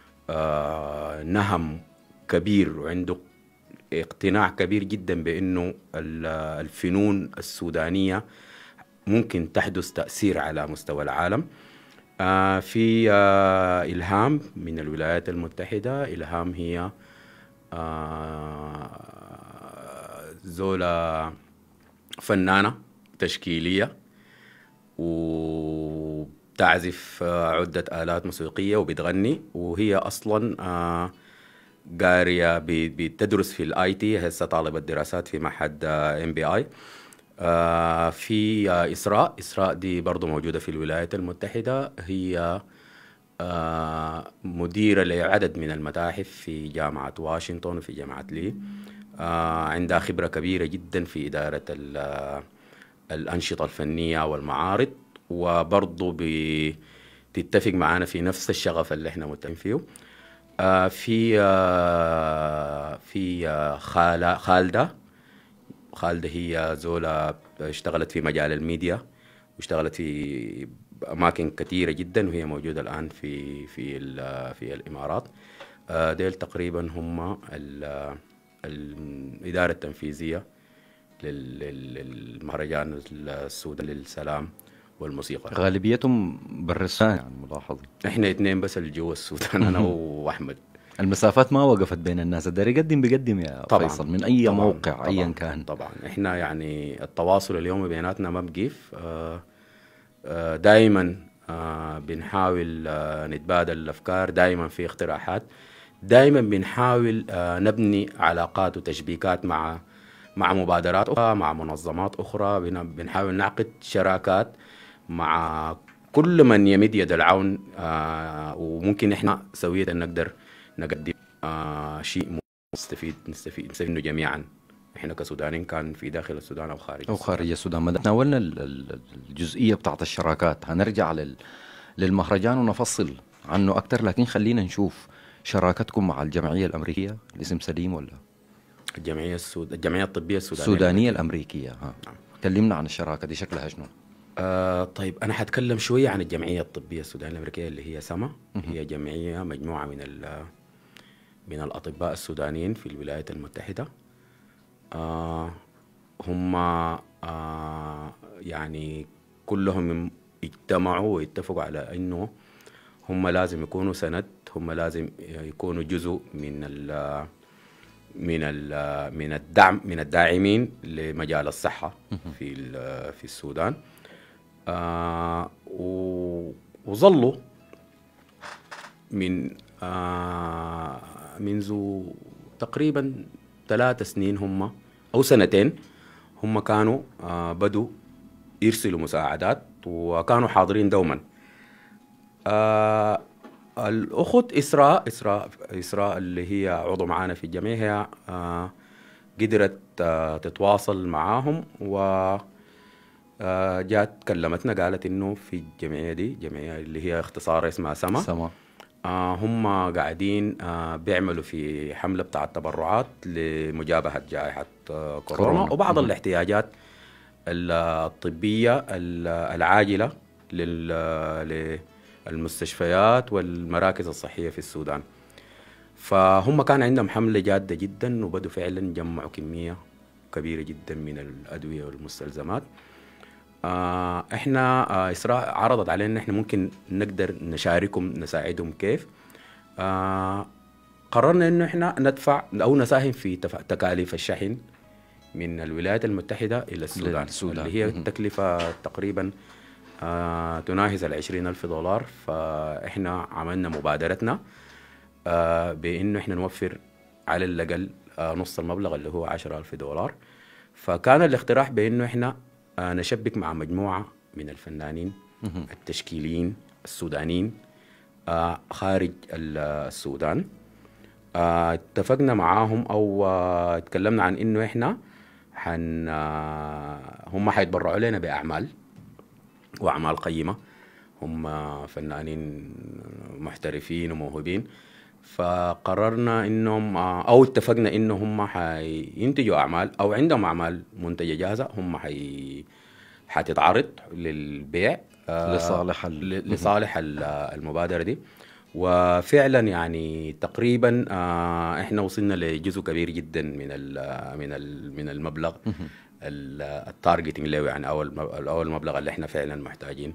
نهم كبير وعنده اقتناع كبير جدا بأنه الفنون السودانية ممكن تحدث تأثير على مستوى العالم. آه في آه إلهام من الولايات المتحدة. إلهام هي آه زولة فنانة تشكيلية وتعزف آه عدة آلات موسيقية وبتغني، وهي أصلا آه قارية بتدرس في الاي تي، هسه طالبة دراسات في معهد ام بي اي. آه في آه إسراء إسراء دي برضو موجودة في الولايات المتحدة، هي آه مديرة لعدد من المتاحف في جامعة واشنطن وفي جامعة لي. آه عندها خبرة كبيرة جدا في إدارة الأنشطة الفنية والمعارض، وبرضو بتتفق معنا في نفس الشغف اللي احنا متفقين فيه. آه في آه في آه خالة خالدة خالدة هي زولة اشتغلت في مجال الميديا واشتغلت في أماكن كثيرة جدا، وهي موجودة الآن في في في الإمارات. آه ديل تقريبا هم الإدارة التنفيذية للمهرجان السوداني للسلام والموسيقى. غالبيتهم برسان يعني ملاحظة. احنا اثنين بس اللي جوا السودان، انا واحمد. المسافات ما وقفت بين الناس، الدار يقدم بيقدم يا طبعًا فيصل من اي طبعًا موقع ايا كان. طبعا احنا يعني التواصل اليومي بيناتنا ما بقيف. دائما بنحاول نتبادل الافكار، دائما في اقتراحات، دائما بنحاول نبني علاقات وتشبيكات مع مع مبادرات اخرى، مع منظمات اخرى، بنحاول نعقد شراكات مع كل من يمد يد العون. آه وممكن احنا سوية نقدر نقدم آه شيء مستفيد نستفيد نستفيد منه جميعا، احنا كسودانيين كان في داخل السودان او خارج او خارج السودان. ما تناولنا الجزئيه بتاعت الشراكات، هنرجع لل للمهرجان ونفصل عنه اكثر، لكن خلينا نشوف شراكتكم مع الجمعيه الامريكيه. الاسم سليم ولا؟ الجمعيه السود الجمعيه الطبيه السودانيه السودانيه الامريكيه. ها نعم. كلمنا عن الشراكه دي، شكلها شنو؟ آه طيب أنا حتكلم شوية عن الجمعية الطبية السودانية الأمريكية اللي هي سما. هي جمعية مجموعة من من الأطباء السودانيين في الولايات المتحدة. آه هم آه يعني كلهم اجتمعوا واتفقوا على إنه هم لازم يكونوا سند، هم لازم يكونوا جزء من ال من ال من الدعم من الداعمين لمجال الصحة في في السودان. آه وظلوا من آه منذ تقريبا ثلاث سنين هم أو سنتين هم كانوا آه بدوا يرسلوا مساعدات وكانوا حاضرين دوما. آه الأخت إسراء إسراء إسراء اللي هي عضو معانا في الجمعية، هي آه قدرت آه تتواصل معاهم و آه جات كلمتنا قالت إنه في الجمعية دي جمعية اللي هي اختصار اسمها سما, سما. آه هم قاعدين آه بيعملوا في حملة بتاع التبرعات لمجابهة جائحة آه كورونا, كورونا وبعض م- الاحتياجات الطبية العاجلة للمستشفيات والمراكز الصحية في السودان. فهم كان عندهم حملة جادة جدا وبدوا فعلا جمعوا كمية كبيرة جدا من الأدوية والمستلزمات. آه احنا آه إسراء عرضت علينا احنا ممكن نقدر نشاركهم نساعدهم كيف. آه قررنا انه احنا ندفع او نساهم في تكاليف الشحن من الولايات المتحدة الى السودان, السودان. اللي هي تكلفة تقريبا آه تناهز العشرين ألف دولار. فاحنا عملنا مبادرتنا آه بانه احنا نوفر على الاقل آه نص المبلغ اللي هو عشرة ألف دولار. فكان الاقتراح بانه احنا آه نشبك مع مجموعة من الفنانين التشكيليين السودانيين آه خارج السودان. آه اتفقنا معاهم او آه اتكلمنا عن انه احنا حن آه هم حيتبرعوا لنا باعمال واعمال قيمه. هم فنانين محترفين وموهوبين، فقررنا انهم آه او اتفقنا انه هم حينتجوا اعمال او عندهم اعمال منتجه جاهزه هم حي حتتعرض للبيع آه لصالح لصالح المبادره دي. وفعلا يعني تقريبا آه احنا وصلنا لجزء كبير جدا من ال من ال من المبلغ التارجتنج له يعني او او المبلغ اللي احنا فعلا محتاجين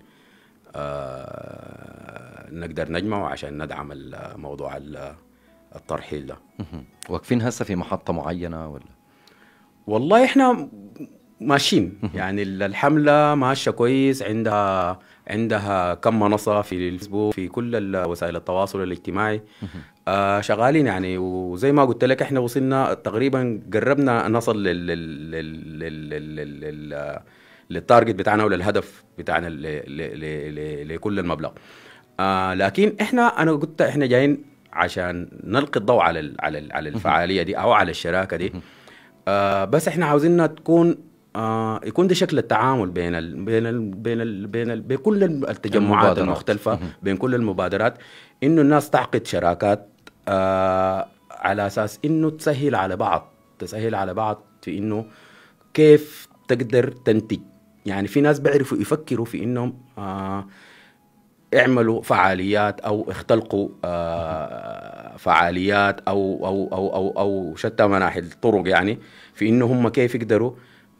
آه نقدر نجمعه عشان ندعم الموضوع الترحيل ده. واقفين هسه في محطه معينه ولا؟ والله احنا ماشيين يعني الحمله ماشيه كويس، عندها عندها كم منصه في الفيسبوك في كل وسائل التواصل الاجتماعي آه شغالين يعني. وزي ما قلت لك احنا وصلنا تقريبا قربنا نصل لل لل لل لل لل للتارجت بتاعنا وللهدف بتاعنا لكل المبلغ. آه لكن احنا انا قلت احنا جايين عشان نلقي الضوء على على على الفعاليه دي او على الشراكه دي. آه بس احنا عاوزينها تكون آه يكون ده شكل التعامل بين ال بين ال بين ال بين ال بين كل التجمعات المختلفه، بين كل المبادرات، انه الناس تعقد شراكات آه على اساس انه تسهل على بعض تسهل على بعض في انه كيف تقدر تنتج. يعني في ناس بيعرفوا يفكروا في انهم آه اعملوا فعاليات او اختلقوا آه فعاليات او او او او او شتى مناحي الطرق يعني في انه هم كيف يقدروا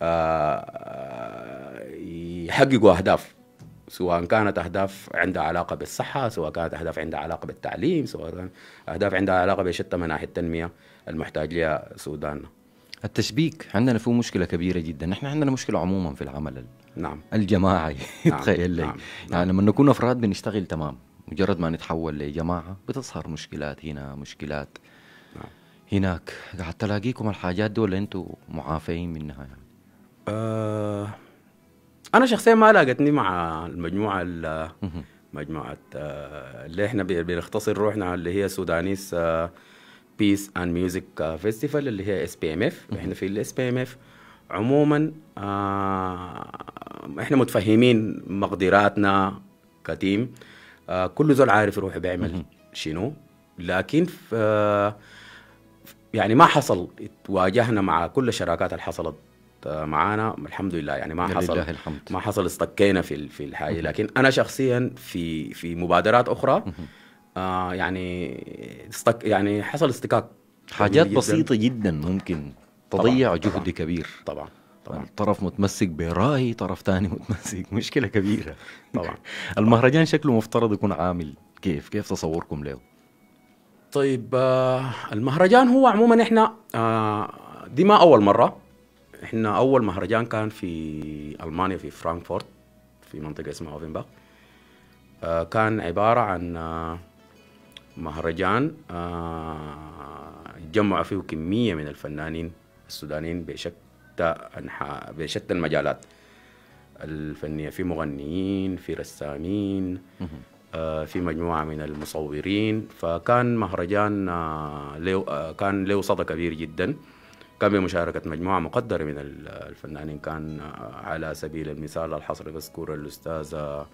آه يحققوا اهداف، سواء كانت اهداف عندها علاقه بالصحه، سواء كانت اهداف عندها علاقه بالتعليم، سواء كانت اهداف عندها علاقه بشتى مناحي التنميه المحتاج لها سوداننا. التشبيك عندنا فيه مشكله كبيره جدا، نحن عندنا مشكله عموما في العمل نعم الجماعي. نعم. تخيل لي نعم. يعني لما نكون افراد بنشتغل تمام، مجرد ما نتحول لجماعه بتظهر مشكلات هنا مشكلات نعم. هناك. قاعد تلاقيكم الحاجات دي ولا انتم معافين منها يعني؟ أه انا شخصيا ما لاقتني مع المجموعه مجموعه اللي احنا بنختصر روحنا اللي هي سودانيس بيس اند ميوزك فيستيفال اللي هي اس بي ام اف. احنا في الاس بي ام اف عموما آه احنا متفهمين مقدراتنا كتيم، آه كل زول عارف يروح بيعمل شنو، لكن آه يعني ما حصل واجهنا مع كل الشراكات اللي حصلت معانا الحمد لله يعني ما حصل الحمد. ما حصل استقينا في في الحاجه. لكن انا شخصيا في في مبادرات اخرى آه يعني استك يعني حصل استكاك حاجات بسيطه جدا ممكن تضيع طبعاً. جهد طبعاً. كبير. طبعا طبعا طرف متمسك برأي، طرف ثاني متمسك، مشكله كبيره. طبعا المهرجان شكله مفترض يكون عامل كيف كيف تصوركم له؟ طيب آه المهرجان هو عموما احنا آه دي ما اول مره. احنا اول مهرجان كان في المانيا في فرانكفورت في منطقه اسمها اوفنباخ. آه كان عباره عن آه مهرجان آه جمعوا فيه كميه من الفنانين السودانيين بشتى انحاء بشتى المجالات الفنيه، في مغنيين، في رسامين، آه في مجموعه من المصورين. فكان مهرجان آه له آه كان له صدى كبير جدا، كان بمشاركة مجموعة مقدرة من الفنانين. كان على سبيل المثال الحصر بذكر الأستاذ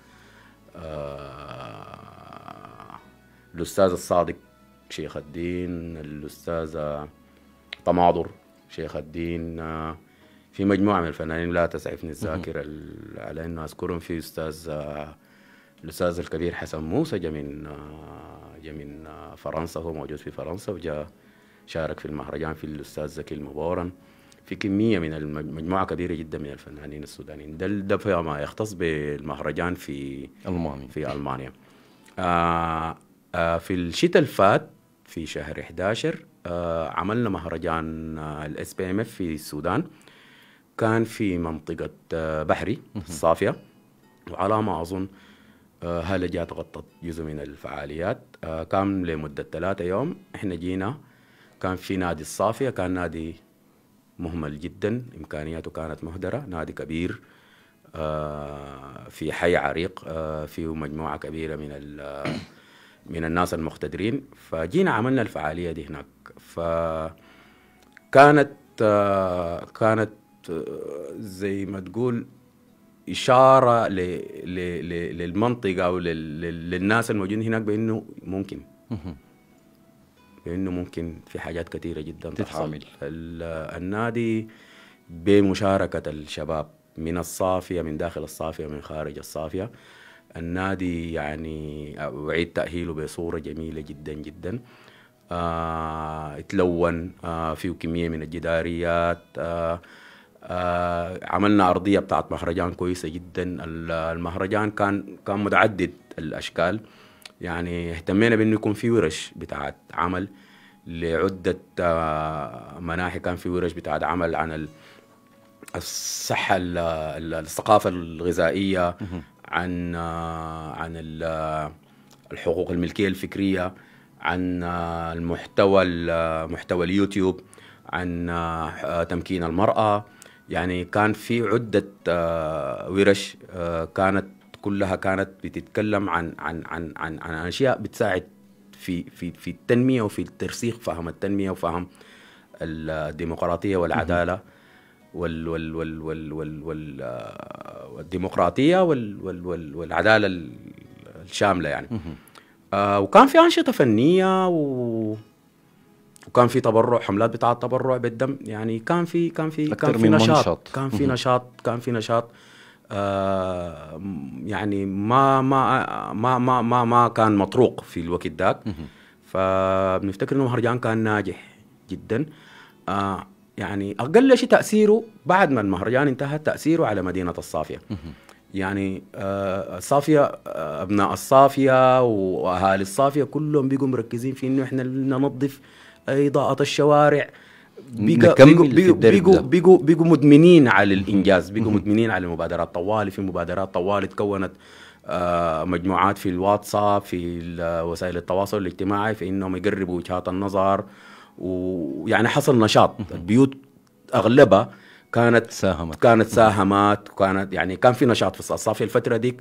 الأستاذ الصادق شيخ الدين، الأستاذ طماضر شيخ الدين، في مجموعة من الفنانين لا تسعفني الذاكرة على أنه أذكرهم. في أستاذ الأستاذ الكبير حسن موسى جا من جا من فرنسا، هو موجود في فرنسا وجاء شارك في المهرجان. في الأستاذ زكي المبورن، في كمية من المجموعة كبيرة جدا من الفنانين السودانيين. ده ده فيما يختص بالمهرجان في ألمانيا. في ألمانيا. آه آه في الشتاء الفات في شهر إحدى عشر آه عملنا مهرجان آه الاس بي ام اف في السودان. كان في منطقة آه بحري الصافية، وعلى ما أظن آه هلا جات غطت جزء من الفعاليات. آه كان لمدة ثلاثة يوم. احنا جينا كان في نادي الصافية، كان نادي مهمل جدا، إمكانياته كانت مهدرة، نادي كبير آه في حي عريق آه فيه مجموعة كبيرة من من الناس المقتدرين، فجينا عملنا الفعالية دي هناك. فكانت آه كانت آه زي ما تقول إشارة ل ل ل للمنطقة أو للناس الموجودين هناك بأنه ممكن بأنه ممكن في حاجات كثيرة جدا تتعامل. النادي بمشاركة الشباب من الصافية، من داخل الصافية، من خارج الصافية. النادي يعني أعيد تأهيله بصورة جميلة جدا جدا. آه اتلون آه فيه كمية من الجداريات. آه آه عملنا أرضية بتاعت مهرجان كويسة جدا. المهرجان كان كان متعدد الأشكال، يعني اهتمينا بأنه يكون في ورش بتاعت عمل لعدة آه مناحي. كان في ورش بتاعت عمل عن الصحة، الثقافة الغذائية، عن عن الحقوق الملكية الفكرية، عن المحتوى محتوى اليوتيوب، عن تمكين المرأة. يعني كان في عدة ورش كانت كلها كانت بتتكلم عن عن عن عن, عن أشياء بتساعد في في في التنمية وفي ترسيخ فهم التنمية وفهم الديمقراطية والعدالة وال وال وال وال وال وال والديمقراطية وال وال وال والعدالة الشاملة يعني. آه وكان في أنشطة فنية و وكان في تبرع، حملات بتاعة تبرع بالدم. يعني كان في كان في كان في نشاط منشط. كان في نشاط كان في نشاط آه يعني ما ما ما ما ما ما كان مطروق في الوقت ذاك. فبنفتكر إنه المهرجان كان ناجح جدا. آه يعني أقل شيء تأثيره بعد ما المهرجان انتهى تأثيره على مدينة الصافية. يعني آه الصافية، آه أبناء الصافية وأهالي الصافية كلهم بيقوا مركزين في إنه إحنا ننظف إضاءة الشوارع. بيقوا بيقوا بيقوا بيقوا بيقوا مدمنين على الإنجاز، بيقوا مدمنين على مبادرات طوالي. في مبادرات طوالي تكونت آه مجموعات في الواتساب، في وسائل التواصل الاجتماعي، في إنهم يقربوا وجهات النظر. ويعني حصل نشاط. البيوت اغلبها كانت ساهمت كانت ساهمات وكانت يعني كان في نشاط في الصافية الفترة ديك.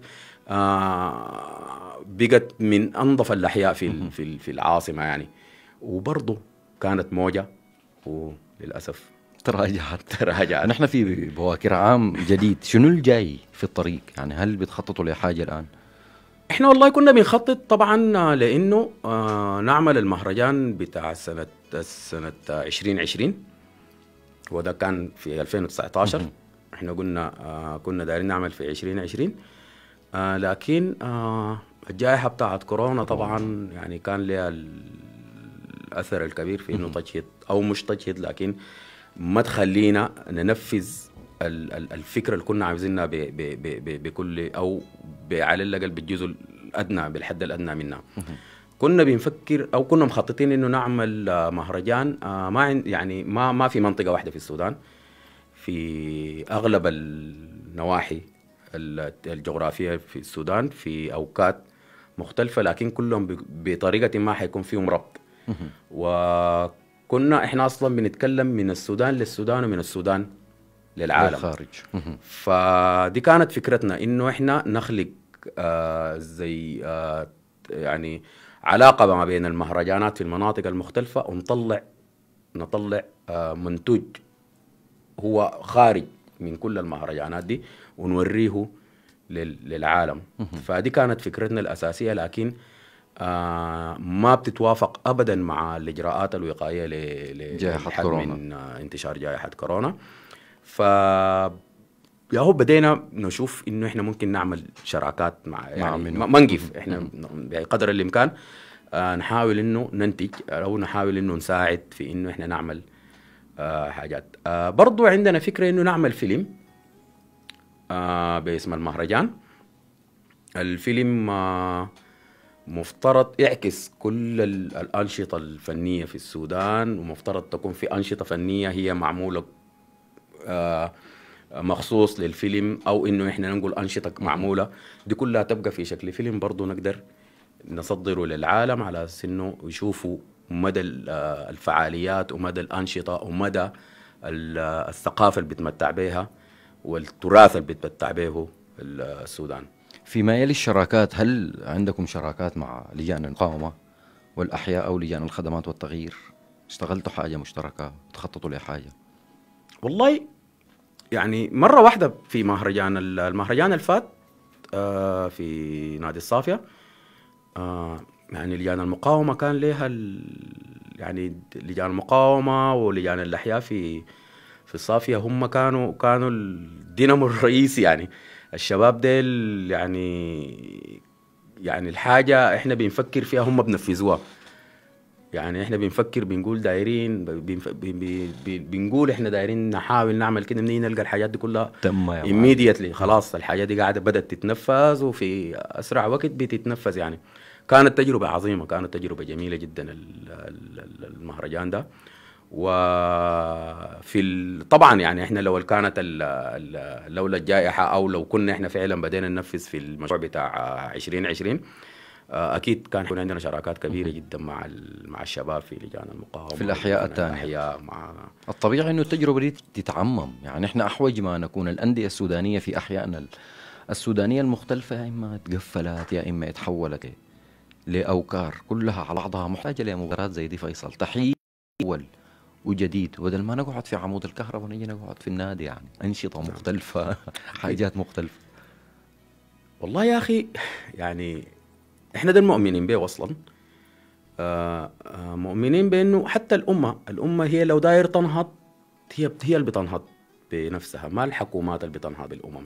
آه بقت من انظف الاحياء في في في العاصمة يعني. وبرضه كانت موجة وللاسف تراجعت تراجعت. نحن في بواكر عام جديد، شنو الجاي في الطريق؟ يعني هل بتخططوا لحاجة الآن؟ احنا والله كنا بنخطط طبعا لانه آه نعمل المهرجان بتاع سنه سنه عشرين عشرين، وده كان في ألفين وتسعة عشر. احنا قلنا آه كنا دايرين نعمل في عشرين عشرين، آه لكن آه الجائحه بتاعت كورونا طبعا يعني كان لها الاثر الكبير في انه تجهيض او مش تجهيض، لكن ما تخلينا ننفذ الفكره اللي كنا عايزينها بكل او على الاقل بالجزء الادنى، بالحد الادنى منها. كنا بنفكر او كنا مخططين انه نعمل مهرجان ما يعني ما ما في منطقه واحده في السودان، في اغلب النواحي الجغرافيه في السودان في اوقات مختلفه، لكن كلهم بطريقه ما حيكون فيهم ربط. وكنا احنا اصلا بنتكلم من السودان للسودان ومن السودان للعالم الخارج. فدي كانت فكرتنا، انه احنا نخلق آه زي آه يعني علاقه ما بين المهرجانات في المناطق المختلفه، ونطلع نطلع آه منتوج هو خارج من كل المهرجانات دي ونوريه للعالم. فدي كانت فكرتنا الاساسيه، لكن آه ما بتتوافق ابدا مع الاجراءات الوقائيه لجائحه من آه انتشار جائحه كورونا. ف ياهو بدينا نشوف انه احنا ممكن نعمل شراكات مع يعني ما نقف احنا بقدر الامكان آه نحاول انه ننتج او نحاول انه نساعد في انه احنا نعمل آه حاجات. آه برضو عندنا فكره انه نعمل فيلم آه باسم المهرجان. الفيلم آه مفترض يعكس كل الانشطه الفنيه في السودان، ومفترض تكون في انشطه فنيه هي معموله آه مخصوص للفيلم، او انه احنا نقول انشطه معموله دي كلها تبقى في شكل فيلم برضو نقدر نصدره للعالم على اساس انه يشوفوا مدى الفعاليات ومدى الانشطه ومدى الثقافه اللي بتمتع بها والتراث اللي بتمتع به السودان. فيما يلي الشراكات، هل عندكم شراكات مع لجان المقاومة والأحياء أو لجان الخدمات والتغيير؟ اشتغلتوا حاجة مشتركة، تخططوا لحاجة؟ والله يعني مرة واحدة في مهرجان المهرجان الفات آه في نادي الصافية، آه يعني لجان المقاومة كان لها يعني لجان المقاومة ولجان الأحياء في في الصافية هم كانوا كانوا الدينامو الرئيسي. يعني الشباب ديل يعني يعني الحاجة احنا بنفكر فيها هم بنفذوها. يعني احنا بنفكر بنقول دايرين بنف... بن... بن... بنقول احنا دايرين نحاول نعمل كده، منين نلقى الحاجات دي كلها تم immediately خلاص الحاجات دي قاعدة بدأت تتنفذ وفي أسرع وقت بتتنفذ. يعني كانت تجربة عظيمة، كانت تجربة جميلة جدا المهرجان ده. وفي ال... طبعا يعني احنا لو كانت ال... ال... لولا الجائحة او لو كنا احنا فعلا بدينا ننفذ في المشروع بتاع عشرين عشرين اكيد كان يكون عندنا شراكات كبيرة جدا مع ال... مع الشباب في لجان المقاومة في الاحياء الثانية. الأحياء مع الطبيعي انه التجربة دي تتعمم. يعني احنا احوج ما نكون الاندية السودانية في احيائنا السودانية المختلفة يا اما تقفلت يا اما تحولت لاوكار كلها على بعضها محتاجة لمباريات زي دي. فيصل تحية اول وجديد، وبدل ما نقعد في عمود الكهرباء ونجي نقعد في النادي، يعني أنشطة مختلفة حاجات مختلفة. والله يا أخي يعني إحنا ده المؤمنين به أصلا، آه آه مؤمنين بأنه حتى الأمة الأمة هي لو داير تنهض هي هي اللي بتنهض بنفسها، ما الحكومات اللي بتنهض الأمم.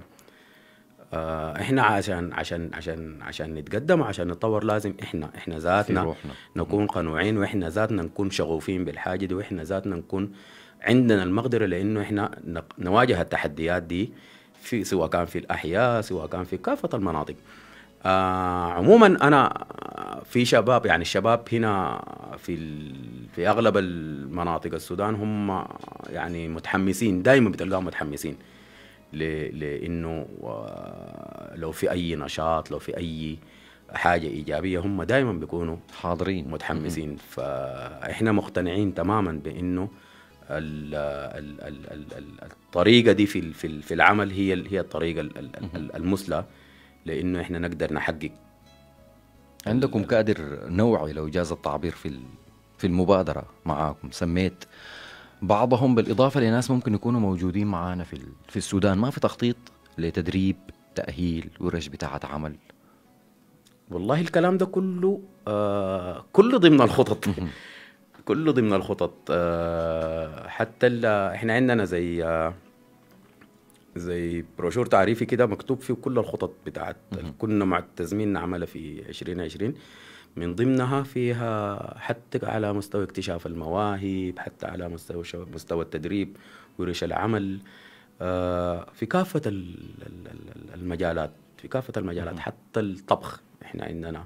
آه احنا عشان عشان عشان عشان نتقدم وعشان نتطور لازم احنا احنا ذاتنا نكون قنوعين، واحنا ذاتنا نكون شغوفين بالحاجه دي، واحنا ذاتنا نكون عندنا المقدره لانه احنا نواجه التحديات دي في سواء كان في الاحياء سواء كان في كافه المناطق. آه عموما انا في شباب، يعني الشباب هنا في في اغلب المناطق السودان هم يعني متحمسين، دائما بتلقاهم متحمسين لانه لو في اي نشاط لو في اي حاجه ايجابيه هم دائما بيكونوا حاضرين متحمسين. فاحنا مقتنعين تماما بانه ال ال ال ال الطريقه دي في في العمل هي هي الطريقه المثلى لانه احنا نقدر نحقق. عندكم كادر نوعي لو جاز التعبير في في المبادره معاكم، سميت بعضهم بالإضافة لناس ممكن يكونوا موجودين معانا في في السودان. ما في تخطيط لتدريب تأهيل ورش بتاعة عمل؟ والله الكلام ده كله آه كله ضمن الخطط كله ضمن الخطط. آه حتى احنا عندنا زي آه زي بروشور تعريفي كده مكتوب فيه كل الخطط بتاعت كنا معتزمين نعملها في عشرين عشرين، من ضمنها فيها حتى على مستوى اكتشاف المواهب، حتى على مستوى مستوى التدريب ورش العمل في كافة المجالات في كافة المجالات حتى الطبخ. احنا عندنا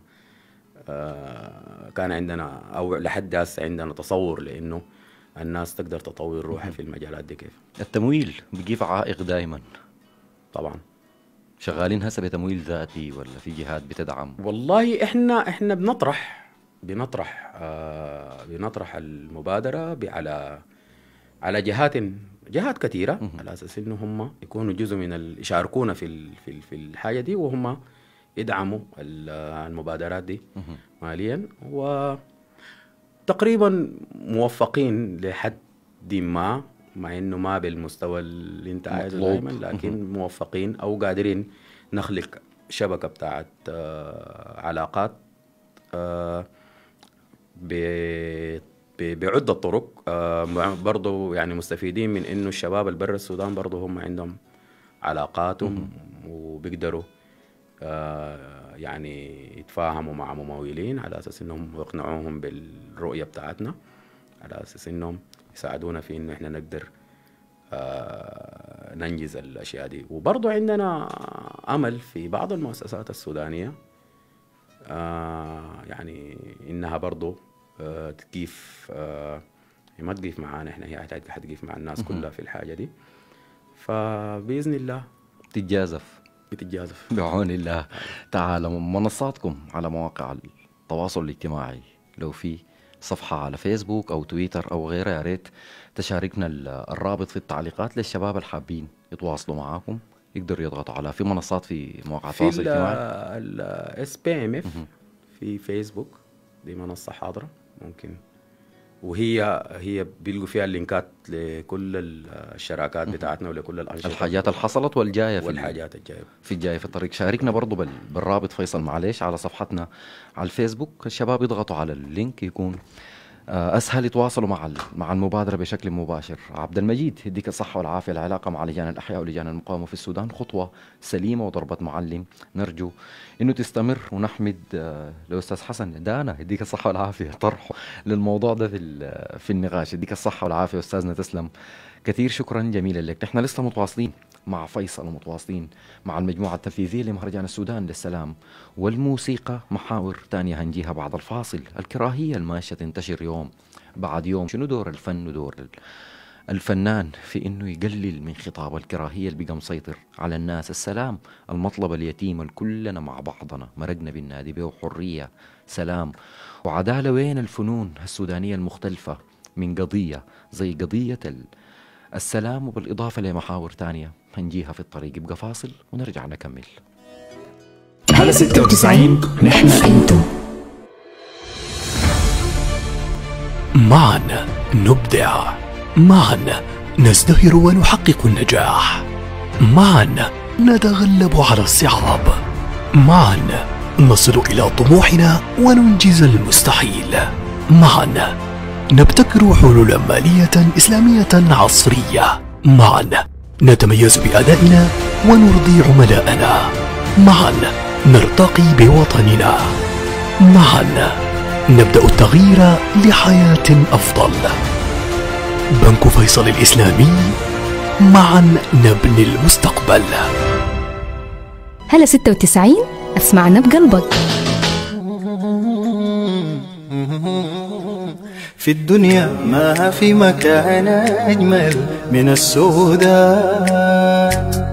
كان عندنا او لحد هسه عندنا تصور لانه الناس تقدر تطور روحها في المجالات دي. كيف التمويل بيجيب عائق دائما طبعا؟ شغالين هسه بتمويل ذاتي ولا في جهات بتدعم؟ والله احنا احنا بنطرح بنطرح آه بنطرح المبادره على على جهات جهات كثيره على اساس انه هم يكونوا جزء من يشاركونا في في في الحاجه دي، وهم يدعموا المبادرات دي ماليا، وتقريبا موفقين لحد ما، مع انه ما بالمستوى اللي انت عايزه دائما، لكن موفقين او قادرين نخلق شبكه بتاعت آه علاقات آه بعدة طرق. آه برضو يعني مستفيدين من انه الشباب اللي برا السودان برضو هم عندهم علاقاتهم وبيقدروا آه يعني يتفاهموا مع ممولين على اساس انهم يقنعوهم بالرؤيه بتاعتنا، على اساس انهم يساعدونا في انه احنا نقدر آه ننجز الاشياء دي. وبرضو عندنا امل في بعض المؤسسات السودانيه آه يعني انها برضو آه تقيف آه ما تقيف معانا احنا، هي حتقيف مع الناس كلها في الحاجه دي. فباذن الله تتجازف بتتجازف بعون الله تعالى. منصاتكم على مواقع التواصل الاجتماعي، لو في صفحة على فيسبوك أو تويتر أو غيرها، يا ريت تشاركنا الرابط في التعليقات للشباب الحابين يتواصلوا معاكم يقدروا يضغطوا على في منصات في مواقع التواصل الاجتماعي؟ الاس بي ام اف في فيسبوك، دي منصه حاضره ممكن، وهي هي بيلقوا فيها اللينكات لكل الشراكات بتاعتنا ولكل الانشطه، الحاجات اللي حصلت والجايه في والحاجات الجايه في الجايه في الطريق. شاركنا برضو بالرابط فيصل معليش على صفحتنا على الفيسبوك، الشباب يضغطوا على اللينك يكون اسهل يتواصلوا مع مع المبادره بشكل مباشر. عبد المجيد يديك الصحه والعافيه، العلاقه مع لجان الاحياء ولجان المقاومه في السودان خطوه سليمه وضربه معلم، نرجو انه تستمر، ونحمد الاستاذ حسن دانا يديك الصحه والعافيه طرحه للموضوع ده في في النقاش. يديك الصحه والعافيه استاذنا، تسلم كثير، شكرا جميلا لك. نحن لسه متواصلين مع فيصل ومتواصلين مع المجموعه التنفيذيه لمهرجان السودان للسلام والموسيقى. محاور ثانيه هنجيها بعد الفاصل. الكراهيه الماشيه تنتشر يوم بعد يوم، شنو دور الفن ودور الفنان في انه يقلل من خطاب الكراهيه اللي بقى مسيطر على الناس؟ السلام المطلب اليتيم كلنا مع بعضنا مرقنا بالنادي به، وحريه سلام وعداله. وين الفنون السودانيه المختلفه من قضيه زي قضيه السلام، وبالاضافه لمحاور ثانيه هنجيها في الطريق. يبقى فاصل ونرجع نكمل. على ستة وتسعين نحن انتم معا نبدع، معا نزدهر ونحقق النجاح، معا نتغلب على الصعاب، معا نصل إلى طموحنا وننجز المستحيل، معا نبتكر حلولا مالية إسلامية عصرية، معا نتميز بأدائنا ونرضي عملائنا، معا نرتقي بوطننا، معا نبدأ التغيير لحياة أفضل. بنك فيصل الإسلامي، معا نبني المستقبل. هلا ستة وتسعين اسمعنا بقلبك. في الدنيا ما في مكان أجمل من السودان،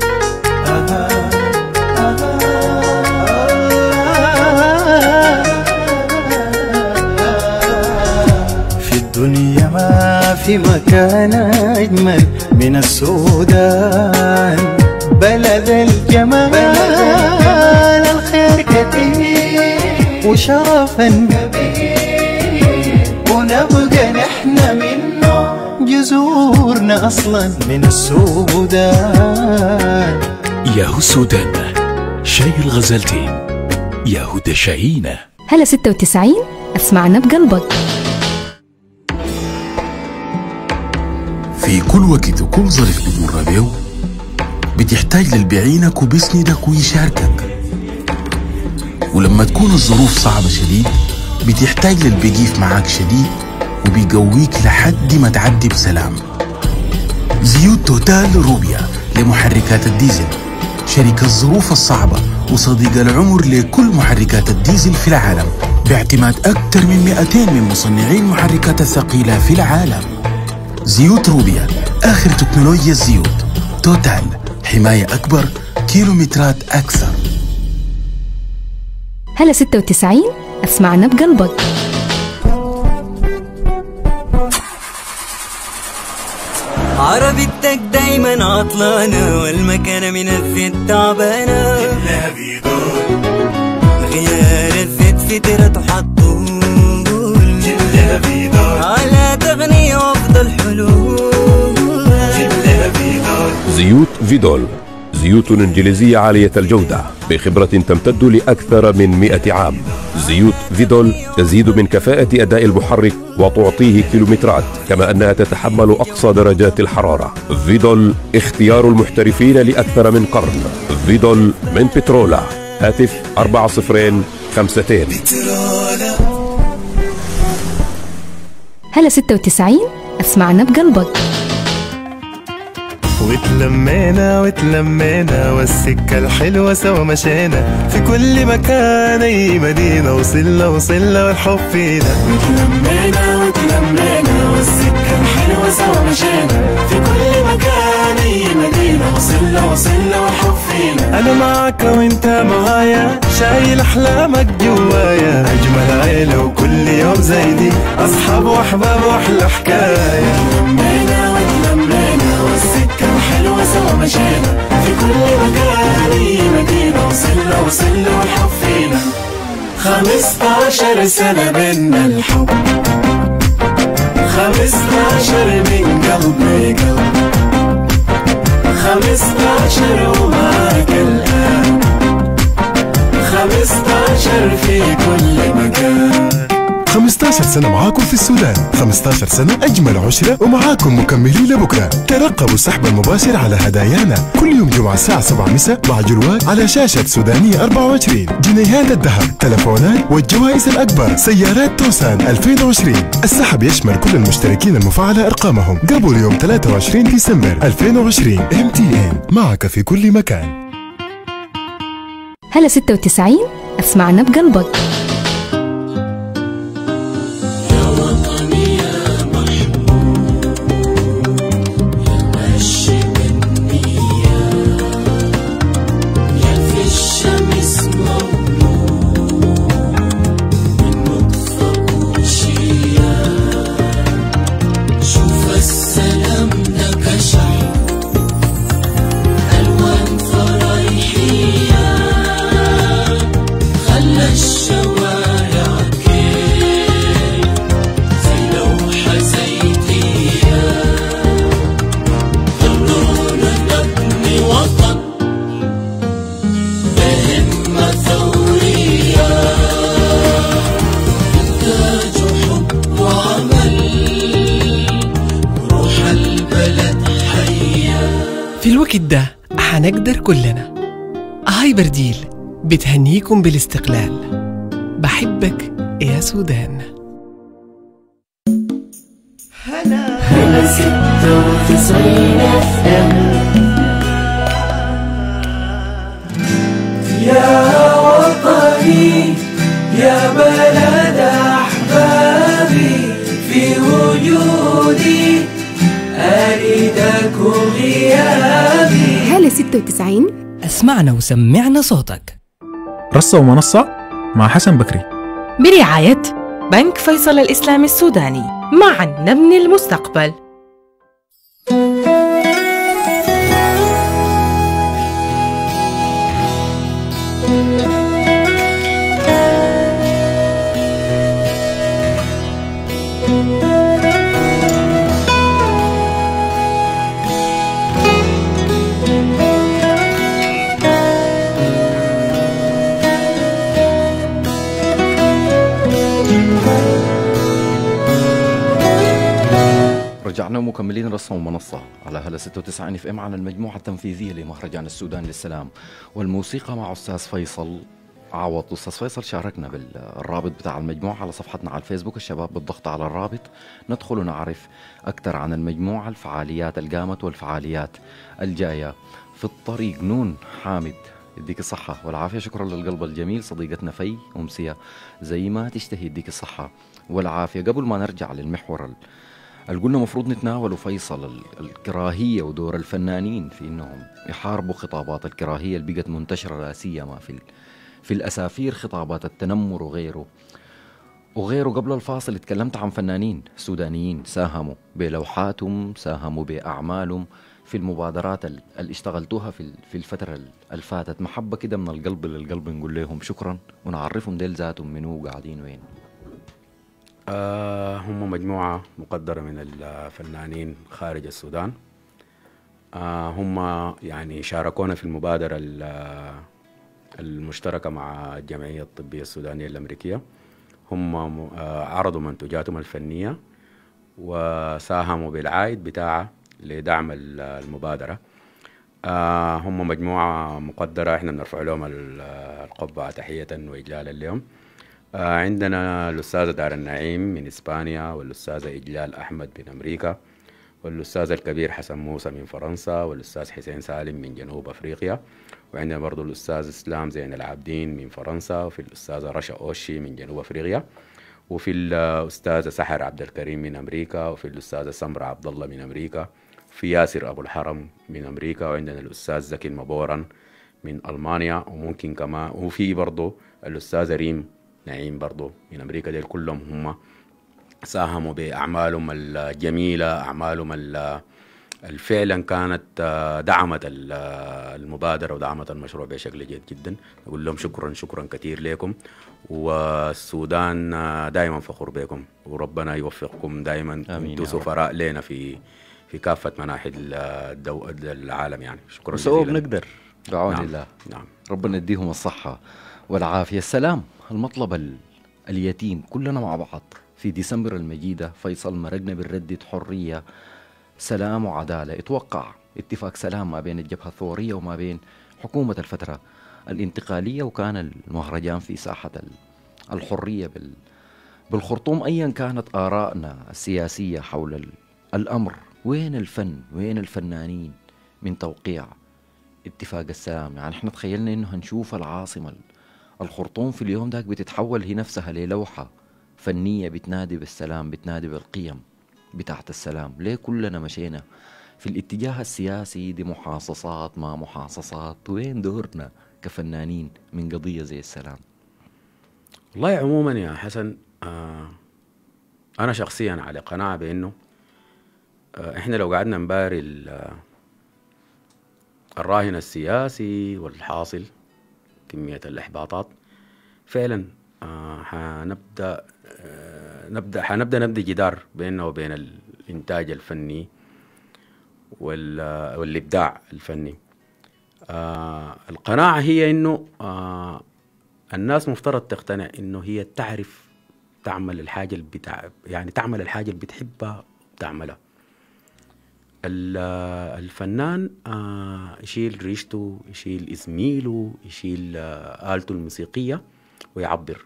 في الدنيا ما في مكان أجمل من السودان، بلد الجمال، بلد الخير كثير وشرفا كبير، ونبقى نحن منه جذورنا أصلا من السودان. ياهو السودان، شاي الغزالتين، ياهو دشاهينا. هلا ستة وتسعين اسمعنا بقلبك. في كل وقت وكل ظرف بتمر بيه بتحتاج للي بيعينك وبيسندك ويشاركك، ولما تكون الظروف صعبة شديد بتحتاج للي بيقيف معاك شديد وبيقويك لحد ما تعدي بسلام. زيوت توتال روبيا لمحركات الديزل، شركة الظروف الصعبة وصديق العمر لكل محركات الديزل في العالم، باعتماد أكثر من مئتين من مصنعي المحركات الثقيلة في العالم. زيوت روبيا، آخر تكنولوجيا الزيوت. توتال، حماية أكبر، كيلومترات أكثر. هلا ستة وتسعين اسمعنا بقلبك. عربيتك دايما عطلانة والمكانة من الزيت تعبانة، جبنا فيدول غيار الزيت فترة حطول، جبنا فيدول على تغنية وأفضل حلول، جبنا فيدول. زيوت فيدول، زيوت إنجليزية عالية الجودة بخبرة تمتد لأكثر من مئة عام. زيوت فيدول تزيد من كفاءة أداء المحرك وتعطيه كيلومترات، كما أنها تتحمل أقصى درجات الحرارة. فيدول اختيار المحترفين لأكثر من قرن. فيدول من بترولا، هاتف أربعة صفرين خمستين. هلا ستة وتسعين اسمعنا بقلبك. وتلمينا وتلمينا والسكة الحلوة سوا مشينا، في كل مكان أي مدينة وصلنا وصلنا والحب فينا. وتلمينا وتلمينا والسكة الحلوة سوا مشينا، في كل مكان أي مدينة وصلنا وصلنا والحب فينا. أنا معك وأنت معايا، شايل أحلامك جوايا، أجمل عيلة وكل يوم زي دي، أصحاب وأحباب وأحلى حكاية. وتلمينا وتلمينا والسكة الحلوة وسوا مشينا في كل مكان أي مدينة وصلنا وصلنا والحب فينا خمستاشر سنة بينا الحب خمستاشر من قلب لقلب خمستاشر ومعاك الآن خمستاشر في كل مكان. خمستاشر سنة معاكم في السودان، خمستاشر سنة أجمل عشرة ومعاكم مكملين لبكرة. ترقبوا السحب المباشر على هدايانا كل يوم جمعة الساعة سبعة مساء مع جلوات على شاشة سودانية أربعة وعشرين. جنيهات الذهب، تلفونات والجوائز الأكبر، سيارات توسان ألفين وعشرين. السحب يشمل كل المشتركين المفعلة أرقامهم قبل يوم ثلاثة وعشرين ديسمبر ألفين وعشرين. ام تي ان معك في كل مكان. هلا ستة وتسعين اسمعنا بقلبك. في الوقت ده حنقدر كلنا. هايبر ديل بتهنيكم بالاستقلال. بحبك يا سودان. هلا هلا ستة وتسعين اف ام يا وطني يا بلد أحبابي في وجودي أريدك وغيابي. هلا ستة وتسعين اسمعنا وسمعنا صوتك. رصة ومنصة مع حسن بكري برعاية بنك فيصل الإسلامي السوداني. معا نبني المستقبل. رجعنا مكملين رصة ومنصة على هلا ستة وتسعين اف ام عن المجموعة التنفيذية لمهرجان السودان للسلام والموسيقى مع أستاذ فيصل عوض. أستاذ فيصل شاركنا بالرابط بتاع المجموعة على صفحتنا على الفيسبوك. الشباب بالضغط على الرابط ندخل ونعرف أكثر عن المجموعة، الفعاليات القامت والفعاليات الجاية في الطريق. نون حامد يديك الصحة والعافية، شكرا للقلب الجميل صديقتنا في أمسية زي ما تشتهي، يديك الصحة والعافية. قبل ما نرجع للمحور اللي قلنا مفروض نتناوله فيصل، الكراهية ودور الفنانين في انهم يحاربوا خطابات الكراهية اللي بقت منتشرة لا سيما في في الاسافير، خطابات التنمر وغيره وغيره. قبل الفاصل اتكلمت عن فنانين سودانيين ساهموا بلوحاتهم، ساهموا باعمالهم في المبادرات اللي اشتغلتوها في في الفترة اللي فاتت. محبة كده من القلب للقلب نقول لهم شكرا ونعرفهم ديل ذاتهم منو قاعدين وين. آه هم مجموعة مقدرة من الفنانين خارج السودان. آه هم يعني شاركونا في المبادرة المشتركة مع الجمعية الطبية السودانية الأمريكية. هم آه عرضوا منتوجاتهم الفنية وساهموا بالعائد بتاعها لدعم المبادرة. آه هم مجموعة مقدرة، احنا بنرفع لهم القبعة تحية وإجلالا اليوم. آه عندنا الأستاذة دار النعيم من إسبانيا، والأستاذة إجلال أحمد من أمريكا، والأستاذ الكبير حسن موسى من فرنسا، والأستاذ حسين سالم من جنوب أفريقيا، وعندنا برضو الأستاذ إسلام زين العابدين من فرنسا، وفي الأستاذة رشا أوشي من جنوب أفريقيا، وفي الأستاذة سحر عبد الكريم من أمريكا، وفي الأستاذة سمرة عبد الله من أمريكا، في ياسر أبو الحرم من أمريكا، وعندنا الأستاذ زكي المبورن من ألمانيا، وممكن كمان وفي برضو الأستاذة ريم نعيم برضو من أمريكا. ديل كلهم هم ساهموا بأعمالهم الجميلة، أعمالهم فعلا كانت دعمت المبادرة ودعمت المشروع بشكل جيد جدا. نقول لهم شكرا شكرا كثير لكم، والسودان دائما فخور بكم، وربنا يوفقكم دائما، انتم سفراء لنا في في كافة مناحي الدو... العالم يعني. شكرا جزيلا. بنقدر بعون نعم. الله. نعم. ربنا يديهم الصحة والعافية. السلام المطلب ال... اليتيم كلنا مع بعض في ديسمبر المجيدة. فيصل مرقنا بالردة حرية سلام وعدالة. اتوقع اتفاق سلام ما بين الجبهة الثورية وما بين حكومة الفترة الانتقالية، وكان المهرجان في ساحة الحرية بال... بالخرطوم. أيا كانت آرائنا السياسية حول ال... الأمر، وين الفن وين الفنانين من توقيع اتفاق السلام؟ يعني احنا تخيلنا انه هنشوف العاصمة الخرطوم في اليوم داك بتتحول هي نفسها للوحة فنية بتنادي بالسلام، بتنادي بالقيم بتاعت السلام. ليه كلنا مشينا في الاتجاه السياسي؟ دي محاصصات ما محاصصات، وين دورنا كفنانين من قضية زي السلام؟ والله عموما يا حسن، آه أنا شخصيا على قناعة بأنه آه إحنا لو قعدنا نباري الراهن السياسي والحاصل كمية الإحباطات فعلا آه حنبدأ آه نبدأ حنبدأ نبدأ جدار بيننا وبين الإنتاج الفني والإبداع الفني. آه القناعة هي إنه آه الناس مفترض تقتنع إنه هي تعرف تعمل الحاجة اللي بتاع يعني تعمل الحاجة اللي بتحبها تعملها. الفنان آه يشيل ريشته، يشيل إزميله، يشيل آه آلته الموسيقية ويعبر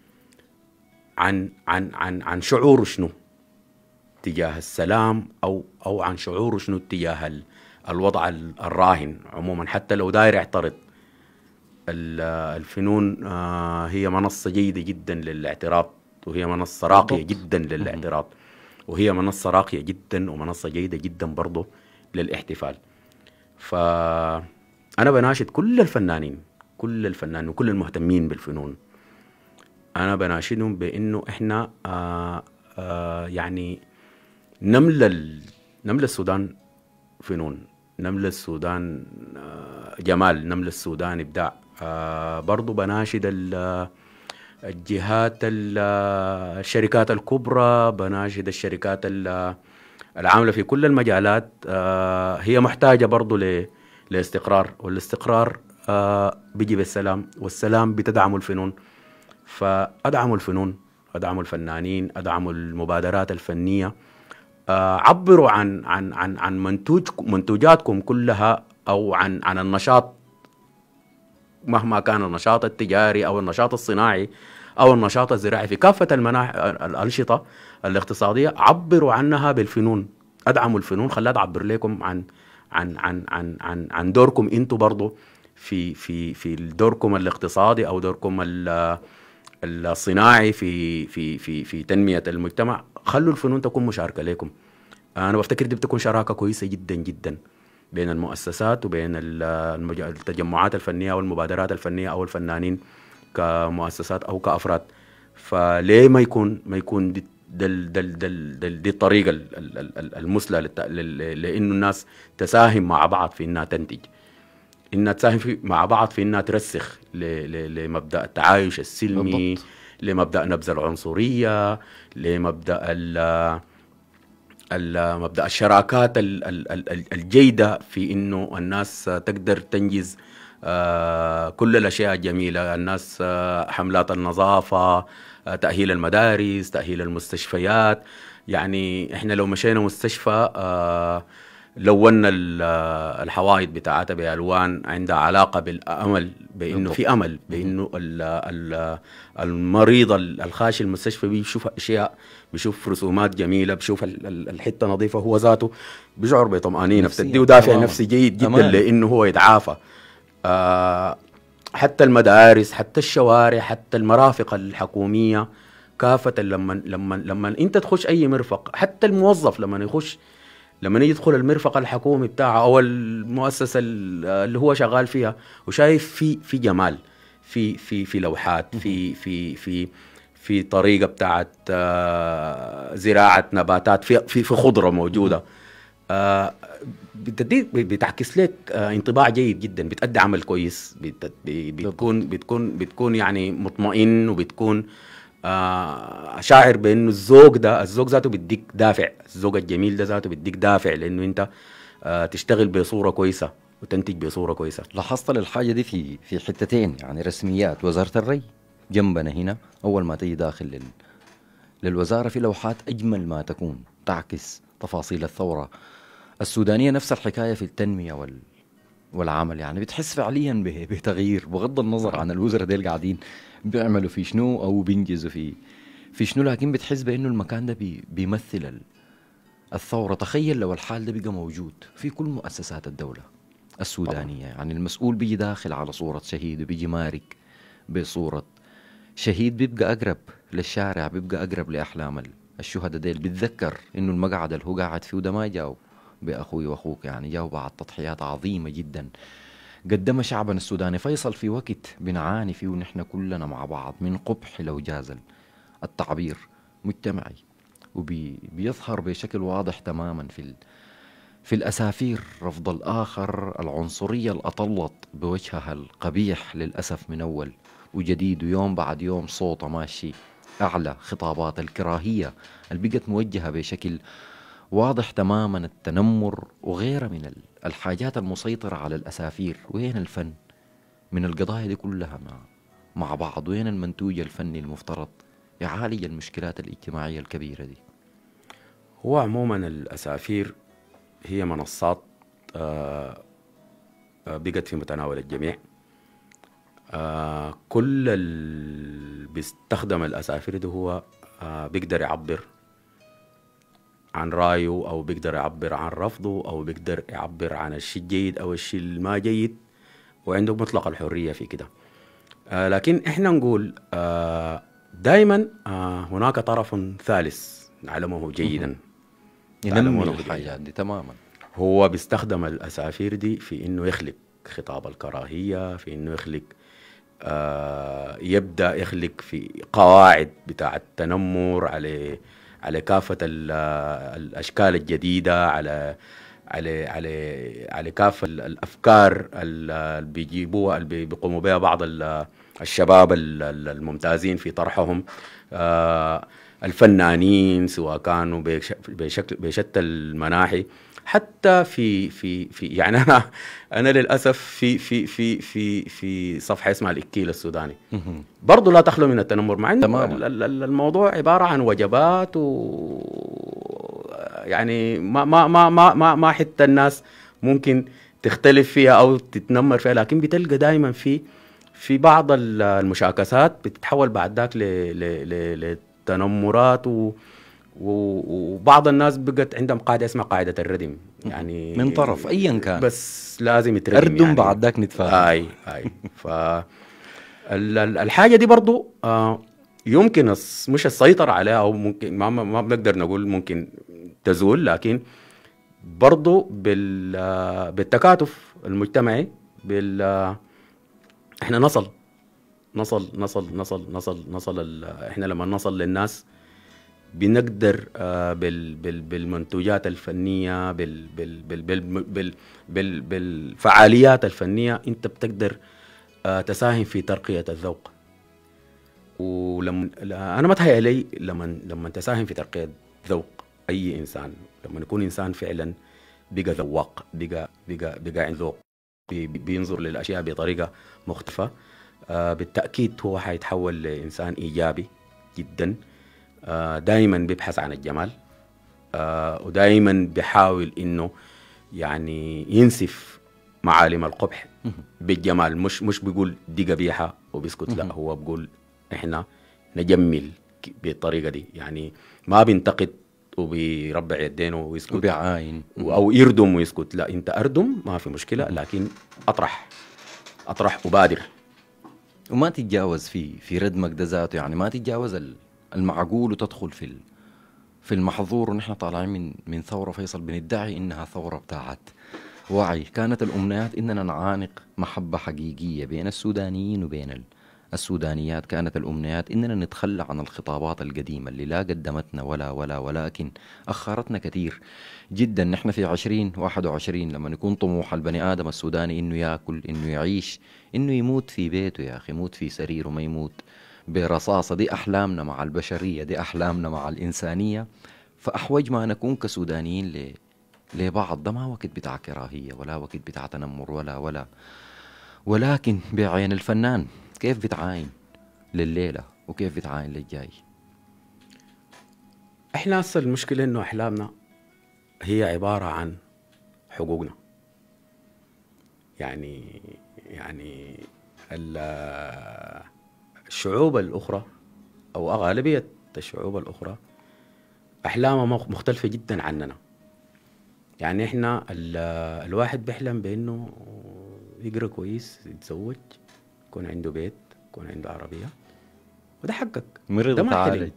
عن عن عن عن شعوره شنو تجاه السلام، أو أو عن شعوره شنو تجاه الوضع الراهن عموما. حتى لو داير يعترض، الفنون آه هي منصة جيدة جدا للاعتراض، وهي منصة راقية جدا للاعتراض، وهي منصة راقية جدا ومنصة جيدة جدا برضه للاحتفال. فأنا بناشد كل الفنانين كل الفنانين وكل المهتمين بالفنون، أنا بناشدهم بأنه إحنا آه آه يعني نملى نملى السودان فنون، نملى السودان آه جمال، نملى السودان إبداع. آه برضو بناشد الجهات الشركات الكبرى، بناشد الشركات العاملة في كل المجالات. آه هي محتاجة برضو لاستقرار، والاستقرار آه بيجي بالسلام، والسلام بتدعم الفنون. فأدعموا الفنون، أدعموا الفنانين، أدعموا المبادرات الفنية. آه عبروا عن عن عن عن منتوج منتوجاتكم كلها، أو عن عن النشاط مهما كان النشاط التجاري أو النشاط الصناعي أو النشاط الزراعي في كافة المناحي الأنشطة الاقتصادية. عبروا عنها بالفنون، أدعموا الفنون، خليها تعبر لكم عن عن عن عن عن, عن دوركم أنتم برضو في في في دوركم الاقتصادي أو دوركم الصناعي في في في في تنمية المجتمع. خلوا الفنون تكون مشاركة لكم. أنا بفتكر دي بتكون شراكة كويسة جدا جدا بين المؤسسات وبين التجمعات الفنية والمبادرات الفنية أو الفنانين كمؤسسات أو كأفراد. فليه ما يكون ما يكون دي دل دل دل دل دي الطريقة المثلى لأنه الناس تساهم مع بعض في إنها تنتج، إنها تساهم في مع بعض في إنها ترسخ لمبدأ التعايش السلمي، بالضبط. لمبدأ نبذ العنصرية، لمبدأ مبدأ الشراكات الجيدة في إنه الناس تقدر تنجز كل الأشياء الجميلة. الناس حملات النظافة، تأهيل المدارس، تأهيل المستشفيات. يعني إحنا لو مشينا مستشفى لونا الحوائط بتاعتها بألوان عندها علاقة بالأمل، بأنه في أمل، بأنه المريض الخاشي المستشفى بيشوف أشياء، بيشوف رسومات جميلة، بيشوف الحتة نظيفة، هو ذاته بيشعر بطمأنينة، بتديه دافع نفسي جيد جدا أمان. لأنه هو يتعافى. آه حتى المدارس، حتى الشوارع، حتى المرافق الحكومية كافة، لما لما لما أنت تخش أي مرفق، حتى الموظف لما يخش لما يدخل المرفق الحكومي بتاعه او المؤسسه اللي هو شغال فيها وشايف في في جمال، في في في لوحات، في في في في طريقه بتاعت زراعه نباتات، في في في خضره موجوده، آه بتديك بتعكس لك آه انطباع جيد جدا، بتأدي عمل كويس، بت بتكون بتكون بتكون يعني مطمئن، وبتكون آه شاعر بانه الذوق ده الذوق ذاته بيديك دافع، الذوق الجميل ده ذاته بيديك دافع لانه انت آه تشتغل بصوره كويسه وتنتج بصوره كويسه. لاحظت الحاجه دي في في حتتين، يعني رسميات وزاره الري جنبنا هنا، اول ما تيجي داخل لل للوزاره في لوحات اجمل ما تكون تعكس تفاصيل الثوره السودانيه. نفس الحكايه في التنميه وال والعمل، يعني بتحس فعليا بتغيير بغض النظر عن الوزراء ديل قاعدين بيعملوا في شنو او بينجزوا في في شنو، لكن بتحس بانه المكان ده بي بيمثل الثوره. تخيل لو الحال ده بقى موجود في كل مؤسسات الدوله السودانيه، يعني المسؤول بيجي داخل على صوره شهيد وبيجي مارك بصوره شهيد، بيبقى اقرب للشارع، بيبقى اقرب لاحلام الشهداء ديل، بيتذكر انه المقعد اللي هو قاعد فيه ده ما جاو باخوي واخوك، يعني جاو بعد تضحيات عظيمه جدا قدمها شعبنا السوداني. فيصل في وقت بنعاني فيه ونحن كلنا مع بعض من قبح لو جاز التعبير مجتمعي، وبيظهر بشكل واضح تماما في في الاسافير رفض الاخر، العنصريه اللي اطلت بوجهها القبيح للاسف من اول وجديد، ويوم بعد يوم صوته ماشي اعلى، خطابات الكراهيه اللي بقت موجهه بشكل واضح تماما، التنمر وغيرها من الحاجات المسيطرة على الأسافير. وين الفن من القضايا دي كلها مع, مع بعض؟ وين المنتوج الفني المفترض يعالج المشكلات الاجتماعية الكبيرة دي؟ هو عموما الأسافير هي منصات آه بقت في متناول الجميع. آه كل اللي بيستخدم الأسافير ده هو آه بيقدر يعبر عن رايه، أو بيقدر يعبر عن رفضه، أو بيقدر يعبر عن الشيء الجيد أو الشيء الما جيد، وعنده مطلق الحرية في كده. آه لكن إحنا نقول آه دائما آه هناك طرف ثالث نعلمه جيدا، ينمي الحاجات دي تماما. هو بيستخدم الأسافير دي في إنه يخلق خطاب الكراهية، في إنه يخلق آه يبدأ يخلق في قواعد بتاع التنمر على على كافة الأشكال الجديدة، على على على على كافة الأفكار اللي بيجيبوها اللي بيقوموا بها بعض الشباب الممتازين في طرحهم، الفنانين سواء كانوا بشكل بشتى المناحي، حتى في في في يعني انا انا للاسف في في في في في صفحه اسمها الاكيل السوداني برضه لا تخلو من التنمر، مع انه الموضوع عباره عن وجبات و يعني ما ما ما ما ما, ما حتى الناس ممكن تختلف فيها او تتنمر فيها، لكن بتلقى دائما في في بعض المشاكسات بتتحول بعد ذاك لتنمرات و وبعض الناس بقت عندهم قاعده اسمها قاعده الردم، يعني من طرف ايا كان بس لازم يتردم اردم يعني. بعد ذاك نتفاهم. اي اي ف الحاجه دي برضو آه يمكن مش السيطره عليها، او ممكن ما ما بنقدر نقول ممكن تزول، لكن برضو بال بالتكاتف المجتمعي بال احنا نصل نصل نصل نصل نصل نصل احنا لما نصل للناس بنقدر آه بال بال بالمنتوجات الفنيه بال بال بال بال بال بال بالفعاليات الفنيه انت بتقدر آه تساهم في ترقيه الذوق. ولما انا ما تهيأ لي لما لما تساهم في ترقيه ذوق اي انسان، لما يكون انسان فعلا بقى ذواق، بقى بقى بقى عنده ذوق، بي بينظر للاشياء بطريقه مختلفه، آه بالتاكيد هو حيتحول لانسان ايجابي جدا، آه دائما بيبحث عن الجمال، آه ودائما بيحاول انه يعني ينسف معالم القبح بالجمال، مش مش بيقول دي قبيحه وبيسكت، لا هو بيقول احنا نجمل بالطريقه دي، يعني ما بينتقد وبيربع يدينه ويسكت وبيعاين او يردم ويسكت، لا انت اردم ما في مشكله، لكن اطرح اطرح وبادر وما تتجاوز في في ردمك ده ذاته، يعني ما تتجاوز المعقول وتدخل في في المحظور. ونحن طالعين من من ثوره فيصل بندعي انها ثوره بتاعت وعي، كانت الامنيات اننا نعانق محبه حقيقيه بين السودانيين وبين السودانيات كانت الأمنيات إننا نتخلى عن الخطابات القديمة اللي لا قدمتنا ولا ولا ولكن أخرتنا كثير جدا. نحن في عشرين واحد وعشرين لما يكون طموح البني آدم السوداني إنه يأكل، إنه يعيش، إنه يموت في بيته يا أخي، يموت في سريره، ما يموت برصاصة. دي أحلامنا مع البشرية، دي أحلامنا مع الإنسانية. فأحوج ما نكون كسودانيين ل... لبعض. ده ما وقت بتاع كراهية ولا وقت بتاع تنمر ولا ولا ولكن بعين الفنان كيف بتعاين لليلة وكيف بتعاين للجاي. احنا هسه المشكلة انه احلامنا هي عبارة عن حقوقنا. يعني يعني الشعوب الأخرى أو غالبية الشعوب الأخرى أحلامها مختلفة جدا عننا. يعني إحنا الواحد بيحلم بأنه يقرأ كويس، يتزوج، يكون عنده بيت، يكون عنده عربية، وده حقك. مريض وتعالج.